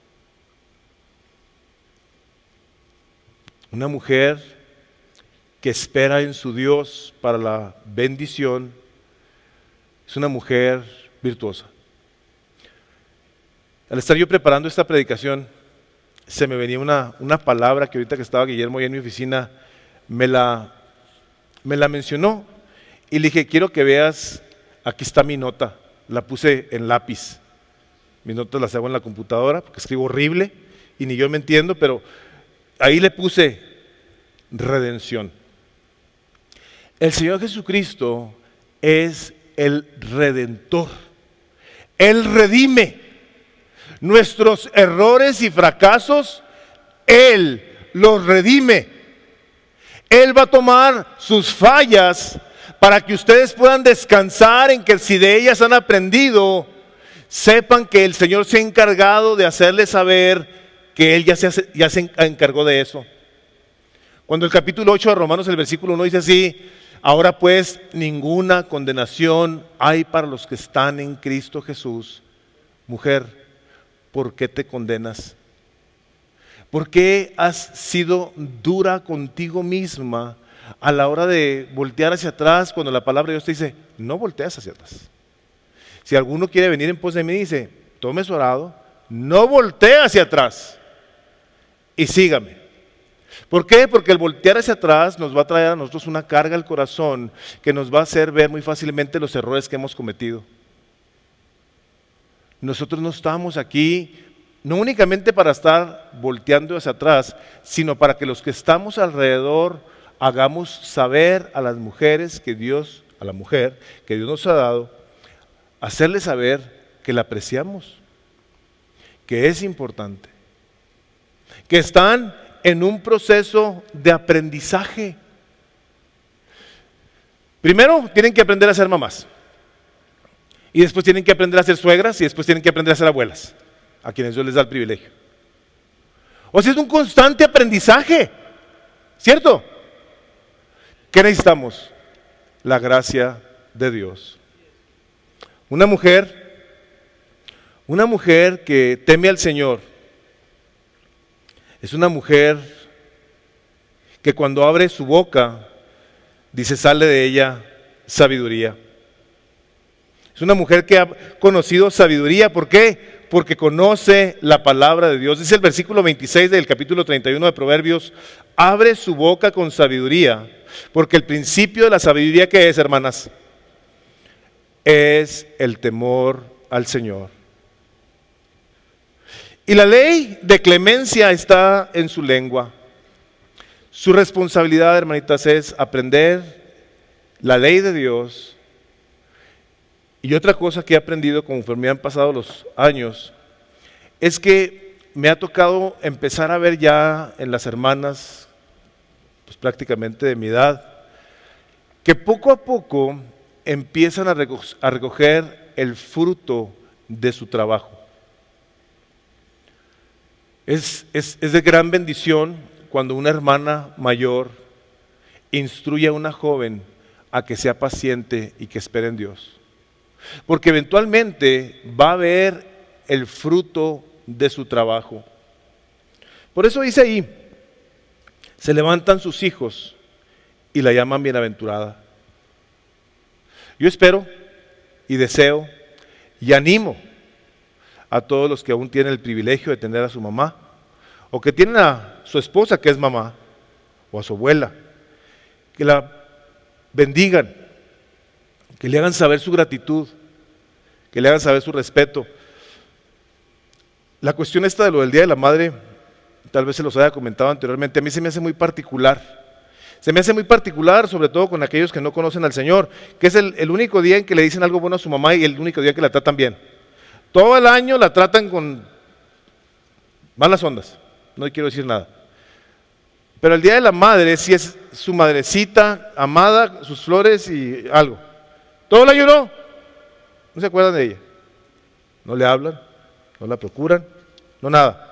Una mujer que espera en su Dios para la bendición es una mujer virtuosa. Al estar yo preparando esta predicación, se me venía una, una palabra que ahorita que estaba Guillermo ahí en mi oficina, me la, me la mencionó y le dije, quiero que veas, aquí está mi nota, la puse en lápiz. Mis notas las hago en la computadora porque escribo horrible y ni yo me entiendo, pero ahí le puse redención. El Señor Jesucristo es el Redentor. Él redime nuestros errores y fracasos, Él los redime. Él va a tomar sus fallas para que ustedes puedan descansar en que si de ellas han aprendido, sepan que el Señor se ha encargado de hacerles saber que Él ya se, hace, ya se encargó de eso. Cuando el capítulo ocho de Romanos, el versículo uno dice así, ahora pues ninguna condenación hay para los que están en Cristo Jesús. Mujer, ¿por qué te condenas? ¿Por qué has sido dura contigo misma a la hora de voltear hacia atrás cuando la palabra de Dios te dice, no volteas hacia atrás? Si alguno quiere venir en pos de mí, dice, tome su arado, no voltee hacia atrás y sígame. ¿Por qué? Porque el voltear hacia atrás nos va a traer a nosotros una carga al corazón que nos va a hacer ver muy fácilmente los errores que hemos cometido. Nosotros no estamos aquí no únicamente para estar volteando hacia atrás, sino para que los que estamos alrededor hagamos saber a las mujeres que Dios, a la mujer que Dios nos ha dado, hacerle saber que la apreciamos, que es importante, que están en un proceso de aprendizaje. Primero tienen que aprender a ser mamás. Y después tienen que aprender a ser suegras y después tienen que aprender a ser abuelas, a quienes Dios les da el privilegio. O sea, es un constante aprendizaje, ¿cierto? ¿Qué necesitamos? La gracia de Dios. Una mujer, una mujer que teme al Señor, es una mujer que cuando abre su boca, dice, sale de ella sabiduría. Es una mujer que ha conocido sabiduría. ¿Por qué? porque conoce la palabra de Dios. Dice el versículo veintiséis del capítulo treinta y uno de Proverbios, abre su boca con sabiduría, porque el principio de la sabiduría, ¿qué es, hermanas? Es el temor al Señor. Y la ley de clemencia está en su lengua. Su responsabilidad, hermanitas, es aprender la ley de Dios. Y otra cosa que he aprendido conforme han pasado los años es que me ha tocado empezar a ver ya en las hermanas, pues prácticamente de mi edad, que poco a poco empiezan a recoger el fruto de su trabajo. Es, es, es de gran bendición cuando una hermana mayor instruye a una joven a que sea paciente y que espere en Dios. Porque eventualmente va a ver el fruto de su trabajo. Por eso dice ahí, se levantan sus hijos y la llaman bienaventurada. Yo espero y deseo y animo a todos los que aún tienen el privilegio de tener a su mamá, o que tienen a su esposa que es mamá, o a su abuela, que la bendigan, que le hagan saber su gratitud, que le hagan saber su respeto. La cuestión esta de lo del Día de la Madre, tal vez se los haya comentado anteriormente, a mí se me hace muy particular. Se me hace muy particular, sobre todo con aquellos que no conocen al Señor, que es el, el único día en que le dicen algo bueno a su mamá y el único día que la tratan bien. Todo el año la tratan con malas ondas, no quiero decir nada. Pero el Día de la Madre sí es su madrecita amada, sus flores y algo. Todo el año no, no se acuerdan de ella. No le hablan, no la procuran, no nada.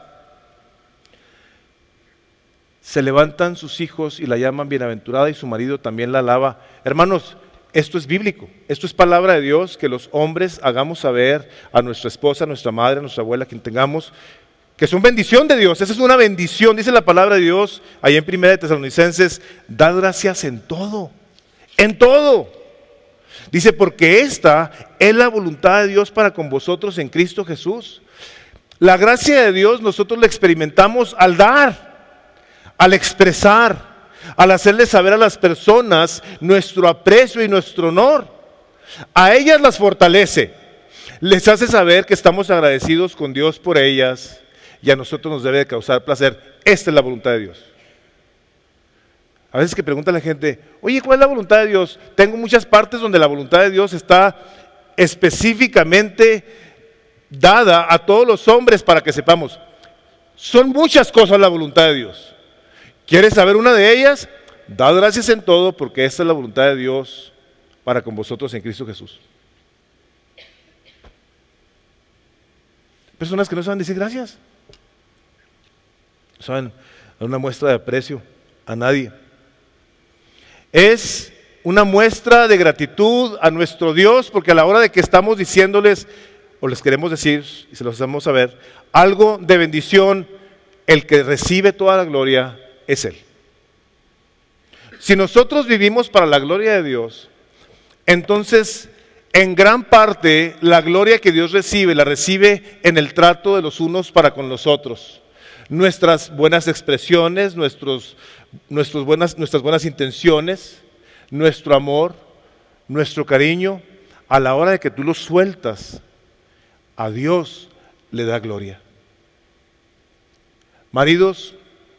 Se levantan sus hijos y la llaman bienaventurada y su marido también la alaba. Hermanos, esto es bíblico, esto es palabra de Dios, que los hombres hagamos saber a nuestra esposa, a nuestra madre, a nuestra abuela, quien tengamos, que son bendición de Dios. Esa es una bendición, dice la palabra de Dios, ahí en Primera de Tesalonicenses, dad gracias en todo, en todo. Dice, porque esta es la voluntad de Dios para con vosotros en Cristo Jesús. La gracia de Dios nosotros la experimentamos al dar, al expresar, al hacerle saber a las personas nuestro aprecio y nuestro honor. A ellas las fortalece, les hace saber que estamos agradecidos con Dios por ellas y a nosotros nos debe de causar placer. Esta es la voluntad de Dios. A veces que pregunta la gente, oye, ¿cuál es la voluntad de Dios? Tengo muchas partes donde la voluntad de Dios está específicamente dada a todos los hombres para que sepamos. Son muchas cosas la voluntad de Dios. ¿Quieres saber una de ellas? Dad gracias en todo, porque esta es la voluntad de Dios para con vosotros en Cristo Jesús. Personas que no saben decir gracias, no saben dar una muestra de aprecio a nadie. Es una muestra de gratitud a nuestro Dios, porque a la hora de que estamos diciéndoles, o les queremos decir, y se los hacemos saber, algo de bendición, el que recibe toda la gloria es Él. Si nosotros vivimos para la gloria de Dios, entonces en gran parte la gloria que Dios recibe, la recibe en el trato de los unos para con los otros. Nuestras buenas expresiones, nuestros, nuestros buenas, nuestras buenas intenciones, nuestro amor, nuestro cariño, a la hora de que tú lo sueltas, a Dios le da gloria. Maridos,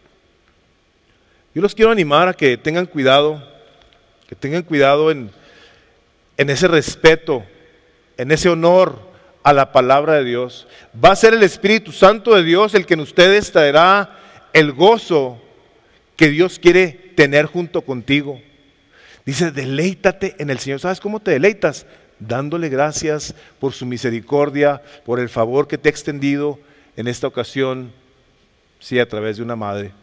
yo los quiero animar a que tengan cuidado, que tengan cuidado en, en ese respeto, en ese honor a la palabra de Dios. Va a ser el Espíritu Santo de Dios el que en ustedes traerá el gozo que Dios quiere tener junto contigo. Dice, deleítate en el Señor. ¿Sabes cómo te deleitas? Dándole gracias por su misericordia, por el favor que te ha extendido en esta ocasión, sí, a través de una madre.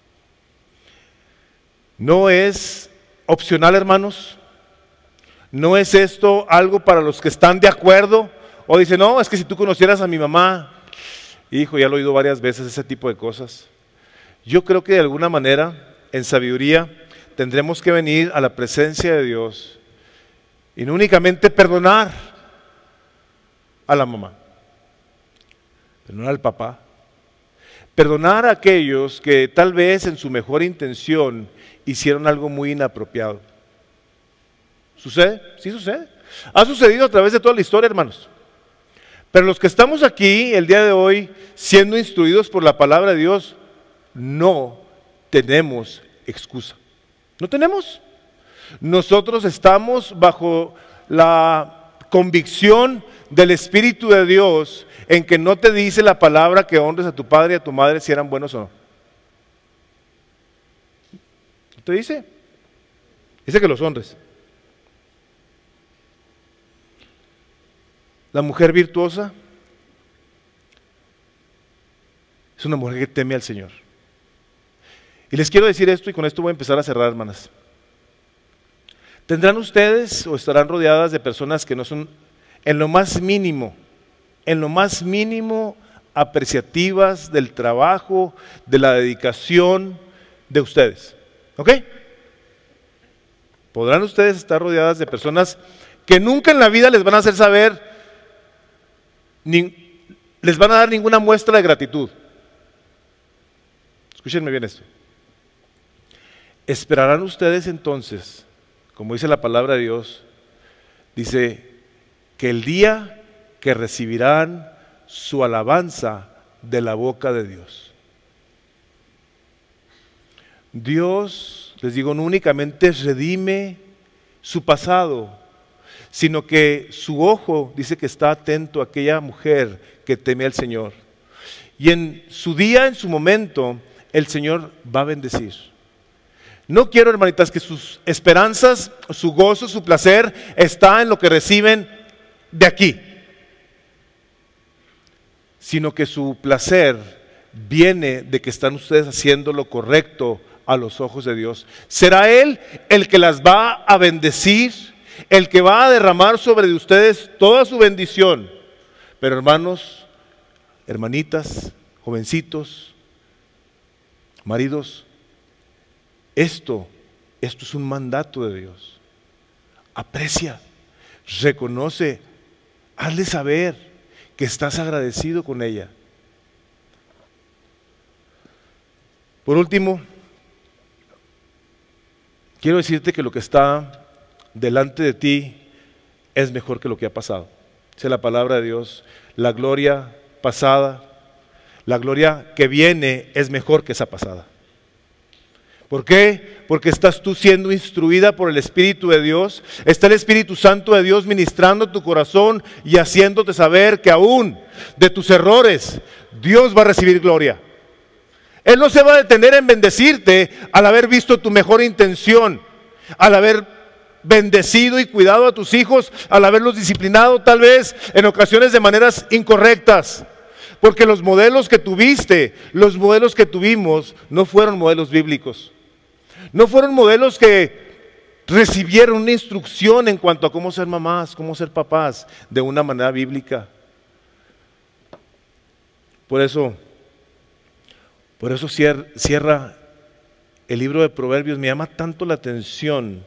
No es opcional, hermanos. No es esto algo para los que están de acuerdo o dicen, no, es que si tú conocieras a mi mamá, hijo, ya lo he oído varias veces ese tipo de cosas. Yo creo que de alguna manera, en sabiduría, tendremos que venir a la presencia de Dios y no únicamente perdonar a la mamá. perdonar al papá, perdonar a aquellos que tal vez en su mejor intención hicieron algo muy inapropiado. ¿Sucede? Sí sucede. Ha sucedido a través de toda la historia, hermanos. Pero los que estamos aquí el día de hoy siendo instruidos por la palabra de Dios, no tenemos excusa. No tenemos. Nosotros estamos bajo la convicción del Espíritu de Dios en que no te dice la palabra que honres a tu padre y a tu madre si eran buenos o no. ¿No te dice? Dice que los honres. La mujer virtuosa es una mujer que teme al Señor. Y les quiero decir esto y con esto voy a empezar a cerrar, hermanas. ¿Tendrán ustedes o estarán rodeadas de personas que no son en lo más mínimo, en lo más mínimo apreciativas del trabajo, de la dedicación de ustedes? ¿Ok? ¿Podrán ustedes estar rodeadas de personas que nunca en la vida les van a hacer saber Ni, les van a dar ninguna muestra de gratitud? Escúchenme bien esto. ¿Esperarán ustedes entonces, como dice la palabra de Dios, dice que el día que recibirán su alabanza de la boca de Dios? Dios, les digo, no únicamente redime su pasado, sino que su ojo dice que está atento a aquella mujer que teme al Señor. Y en su día, en su momento, el Señor va a bendecir. No quiero, hermanitas, que sus esperanzas, su gozo, su placer está en lo que reciben de aquí, sino que su placer viene de que están ustedes haciendo lo correcto a los ojos de Dios. Será Él el que las va a bendecir, el que va a derramar sobre de ustedes toda su bendición. Pero hermanos, hermanitas, jovencitos, maridos, esto, esto es un mandato de Dios. Aprecia, reconoce, hazle saber que estás agradecido con ella. Por último, quiero decirte que lo que está delante de ti es mejor que lo que ha pasado. Dice la palabra de Dios, la gloria pasada, la gloria que viene es mejor que esa pasada. ¿Por qué? Porque estás tú siendo instruida por el Espíritu de Dios, está el Espíritu Santo de Dios ministrando tu corazón y haciéndote saber que aún de tus errores Dios va a recibir gloria. Él no se va a detener en bendecirte al haber visto tu mejor intención, al haber bendecido y cuidado a tus hijos, al haberlos disciplinado tal vez en ocasiones de maneras incorrectas. Porque los modelos que tuviste, los modelos que tuvimos, no fueron modelos bíblicos. No fueron modelos que recibieron una instrucción en cuanto a cómo ser mamás, cómo ser papás, de una manera bíblica. Por eso, por eso cierra el libro de Proverbios. Me llama tanto la atención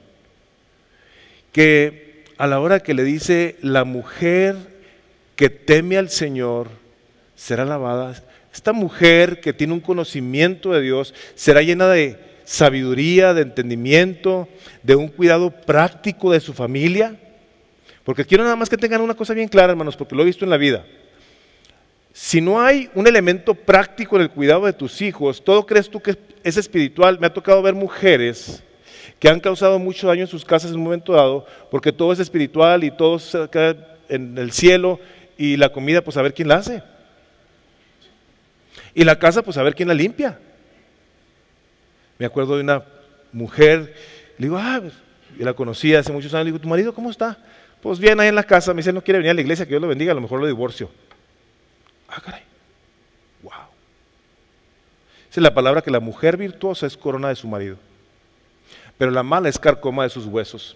que a la hora que le dice, la mujer que teme al Señor será alabada. Esta mujer que tiene un conocimiento de Dios será llena de sabiduría, de entendimiento, de un cuidado práctico de su familia. Porque quiero nada más que tengan una cosa bien clara, hermanos, porque lo he visto en la vida. Si no hay un elemento práctico en el cuidado de tus hijos, todo crees tú que es espiritual. Me ha tocado ver mujeres que han causado mucho daño en sus casas en un momento dado, porque todo es espiritual y todo se queda en el cielo, y la comida pues a ver quién la hace, y la casa pues a ver quién la limpia. Me acuerdo de una mujer, le digo, ah, yo la conocí hace muchos años, le digo, ¿tu marido cómo está? Pues bien, ahí en la casa. Me dice, no quiere venir a la iglesia, que Dios lo bendiga, a lo mejor lo divorcio. Ah, caray, wow. Esa es la palabra, que la mujer virtuosa es corona de su marido, pero la mala es carcoma de sus huesos.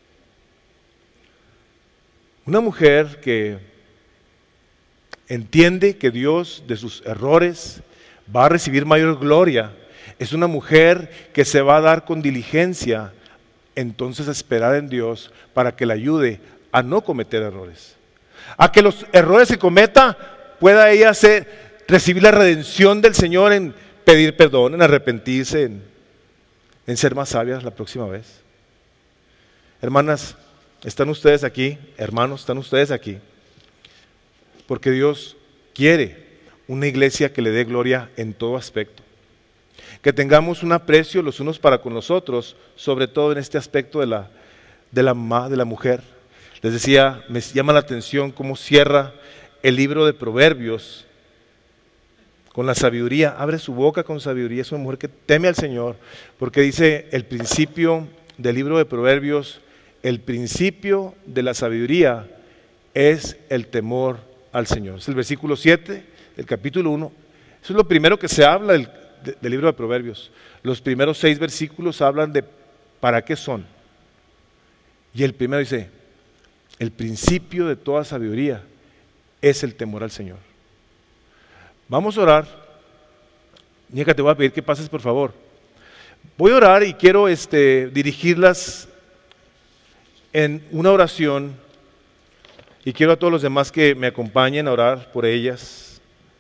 Una mujer que entiende que Dios de sus errores va a recibir mayor gloria, es una mujer que se va a dar con diligencia, entonces a esperar en Dios para que la ayude a no cometer errores. A que los errores que cometa pueda ella hacer, recibir la redención del Señor en pedir perdón, en arrepentirse, en, en ser más sabias la próxima vez. Hermanas, están ustedes aquí, hermanos, están ustedes aquí, porque Dios quiere una iglesia que le dé gloria en todo aspecto. Que tengamos un aprecio los unos para con los otros, sobre todo en este aspecto de la, de la mamá, de la mujer. Les decía, me llama la atención cómo cierra el libro de Proverbios con la sabiduría. Abre su boca con sabiduría. Es una mujer que teme al Señor, porque dice el principio del libro de Proverbios, el principio de la sabiduría es el temor al Señor. Es el versículo siete del capítulo uno. Eso es lo primero que se habla del, de, del libro de Proverbios. Los primeros seis versículos hablan de para qué son. Y el primero dice, el principio de toda sabiduría es el temor al Señor. Vamos a orar. Niega, te voy a pedir que pases, por favor. Voy a orar y quiero este, dirigirlas en una oración, y quiero a todos los demás que me acompañen a orar por ellas,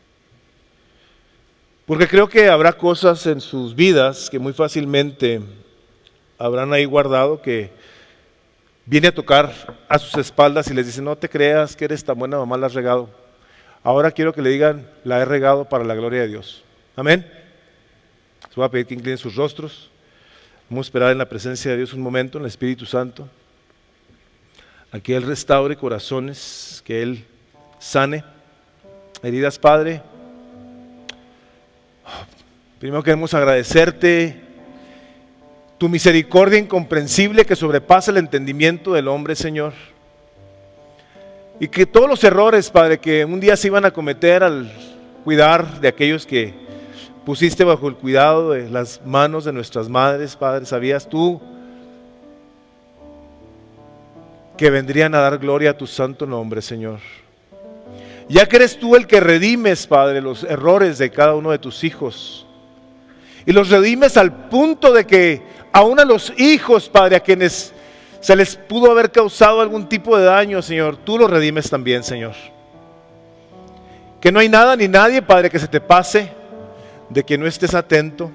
porque creo que habrá cosas en sus vidas que muy fácilmente habrán ahí guardado, que viene a tocar a sus espaldas y les dice, no te creas que eres tan buena mamá, la has regado. Ahora quiero que le digan, la he regado para la gloria de Dios. Amén. Les voy a pedir que inclinen sus rostros. Vamos a esperar en la presencia de Dios un momento, en el Espíritu Santo. A que Él restaure corazones, que Él sane heridas, Padre. Primero queremos agradecerte tu misericordia incomprensible que sobrepasa el entendimiento del hombre, Señor. Y que todos los errores, Padre, que un día se iban a cometer al cuidar de aquellos que pusiste bajo el cuidado de las manos de nuestras madres, Padre, sabías tú que vendrían a dar gloria a tu santo nombre, Señor. Ya que eres tú el que redimes, Padre, los errores de cada uno de tus hijos. Y los redimes al punto de que aún a los hijos, Padre, a quienes se les pudo haber causado algún tipo de daño, Señor, tú los redimes también, Señor. Que no hay nada ni nadie, Padre, que se te pase, de que no estés atento.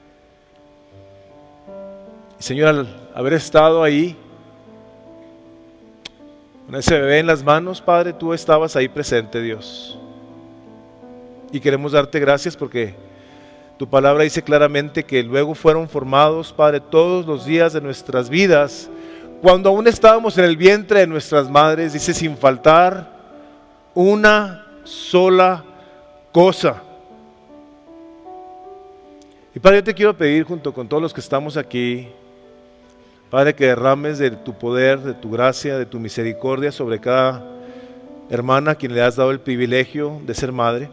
Y, Señor, al haber estado ahí, con ese bebé en las manos, Padre, tú estabas ahí presente, Dios. Y queremos darte gracias porque tu palabra dice claramente que luego fueron formados, Padre, todos los días de nuestras vidas, cuando aún estábamos en el vientre de nuestras madres, dice, sin faltar una sola cosa. Y Padre, yo te quiero pedir junto con todos los que estamos aquí, Padre, que derrames de tu poder, de tu gracia, de tu misericordia sobre cada hermana a quien le has dado el privilegio de ser madre.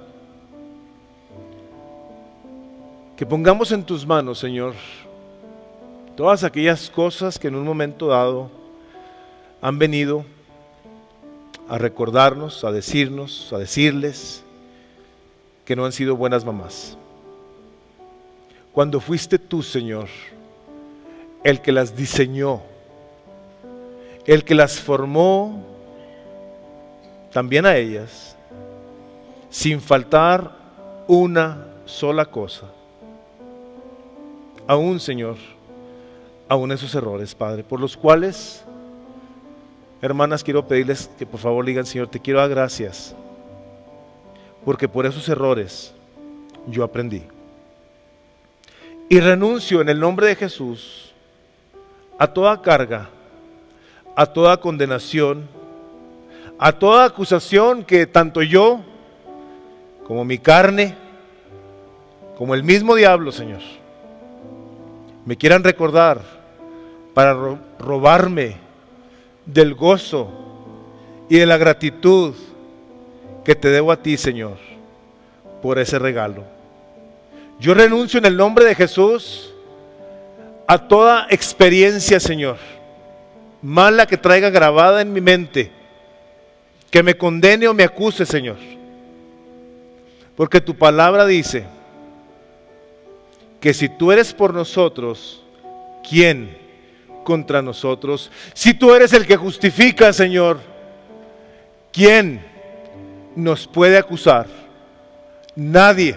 Que pongamos en tus manos, Señor, todas aquellas cosas que en un momento dado han venido a recordarnos, a decirnos, a decirles que no han sido buenas mamás. Cuando fuiste tú, Señor, el que las diseñó, el que las formó también a ellas, sin faltar una sola cosa. Aún, Señor, aún esos errores, Padre, por los cuales, hermanas, quiero pedirles que por favor digan, Señor, te quiero dar gracias, porque por esos errores yo aprendí. Y renuncio en el nombre de Jesús a toda carga, a toda condenación, a toda acusación que tanto yo, como mi carne, como el mismo diablo, Señor, me quieran recordar para ro- robarme del gozo y de la gratitud que te debo a ti, Señor, por ese regalo. Yo renuncio en el nombre de Jesús a toda experiencia, Señor, mala que traiga grabada en mi mente, que me condene o me acuse, Señor. Porque tu palabra dice que si tú eres por nosotros, ¿quién contra nosotros? Si tú eres el que justifica, Señor, ¿quién nos puede acusar. Nadie.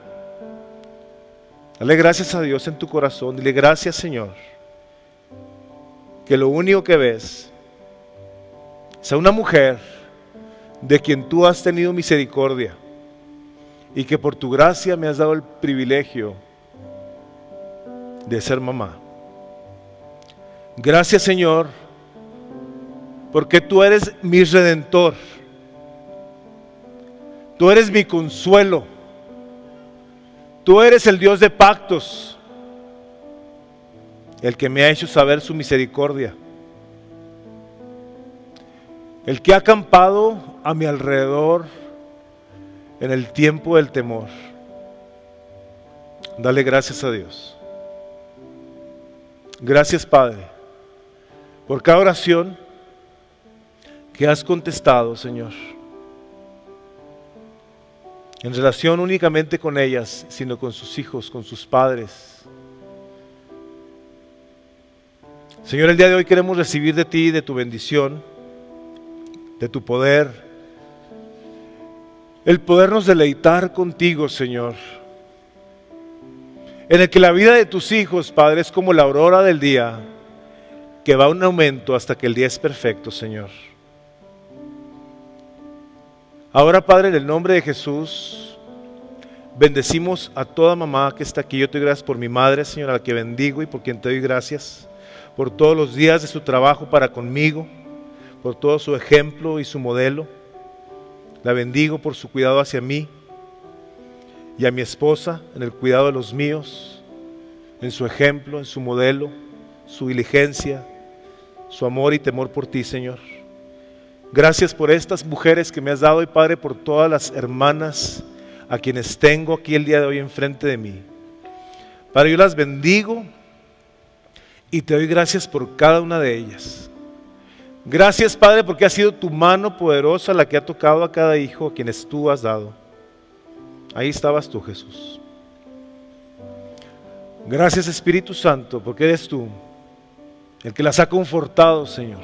Dale gracias a Dios en tu corazón. Dile gracias, Señor, que lo único que ves es a una mujer de quien tú has tenido misericordia y que por tu gracia me has dado el privilegio de ser mamá. Gracias, Señor, porque tú eres mi redentor. Tú eres mi consuelo. Tú eres el Dios de pactos, el que me ha hecho saber su misericordia, el que ha acampado a mi alrededor en el tiempo del temor. Dale gracias a Dios. Gracias, Padre, por cada oración que has contestado, Señor, en relación únicamente con ellas, sino con sus hijos, con sus padres. Señor, el día de hoy queremos recibir de ti, de tu bendición, de tu poder, el podernos deleitar contigo, Señor, en el que la vida de tus hijos, Padre, es como la aurora del día, que va a un aumento hasta que el día es perfecto, Señor. Ahora, Padre, en el nombre de Jesús, bendecimos a toda mamá que está aquí. Yo te doy gracias por mi madre, Señor, a la que bendigo, y por quien te doy gracias por todos los días de su trabajo para conmigo, por todo su ejemplo y su modelo. La bendigo por su cuidado hacia mí y a mi esposa, en el cuidado de los míos, en su ejemplo, en su modelo, su diligencia, su amor y temor por ti, Señor. Gracias por estas mujeres que me has dado, y Padre, por todas las hermanas a quienes tengo aquí el día de hoy enfrente de mí. Padre, yo las bendigo y te doy gracias por cada una de ellas. Gracias, Padre, porque ha sido tu mano poderosa la que ha tocado a cada hijo a quienes tú has dado. Ahí estabas tú, Jesús. Gracias, Espíritu Santo, porque eres tú el que las ha confortado, Señor.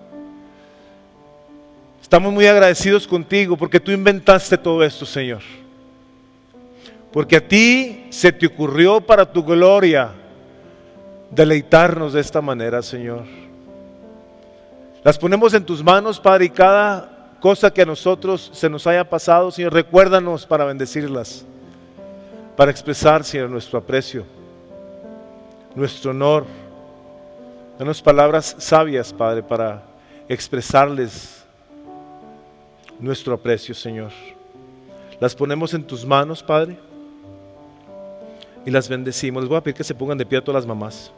Estamos muy agradecidos contigo porque tú inventaste todo esto, Señor. Porque a ti se te ocurrió para tu gloria deleitarnos de esta manera, Señor. Las ponemos en tus manos, Padre, y cada cosa que a nosotros se nos haya pasado, Señor, recuérdanos para bendecirlas, para expresar, Señor, nuestro aprecio, nuestro honor. Danos palabras sabias, Padre, para expresarles nuestro aprecio, Señor. Las ponemos en tus manos, Padre, y las bendecimos. Les voy a pedir que se pongan de pie a todas las mamás.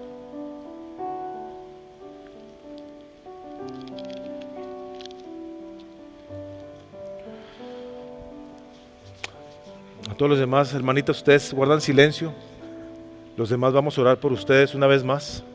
A todos los demás, hermanitas, ustedes guardan silencio. Los demás vamos a orar por ustedes una vez más.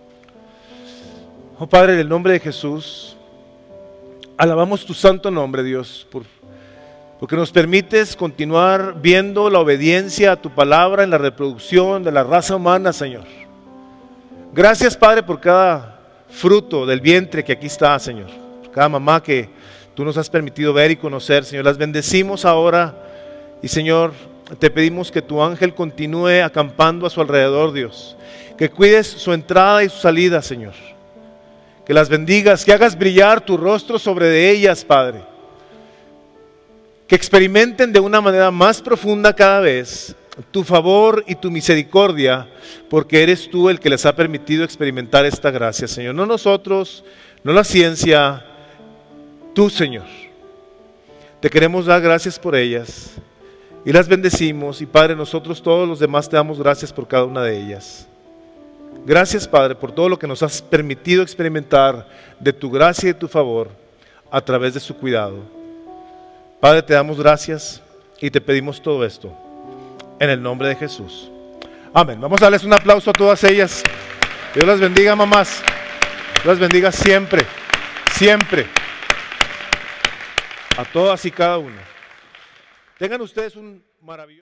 Oh Padre, en el nombre de Jesús, alabamos tu santo nombre, Dios, por, porque nos permites continuar viendo la obediencia a tu palabra en la reproducción de la raza humana, Señor. Gracias, Padre, por cada fruto del vientre que aquí está, Señor. Por cada mamá que tú nos has permitido ver y conocer, Señor. Las bendecimos ahora y, Señor, te pedimos que tu ángel continúe acampando a su alrededor, Dios. Que cuides su entrada y su salida, Señor. Que las bendigas, que hagas brillar tu rostro sobre de ellas, Padre. Que experimenten de una manera más profunda cada vez tu favor y tu misericordia, porque eres tú el que les ha permitido experimentar esta gracia, Señor. No nosotros, no la ciencia, tú, Señor. Te queremos dar gracias por ellas y las bendecimos, y Padre, nosotros todos los demás te damos gracias por cada una de ellas. Gracias, Padre, por todo lo que nos has permitido experimentar de tu gracia y de tu favor a través de su cuidado. Padre, te damos gracias y te pedimos todo esto en el nombre de Jesús. Amén. Vamos a darles un aplauso a todas ellas. Dios las bendiga, mamás. Dios las bendiga siempre, siempre. A todas y cada una. Tengan ustedes un maravilloso...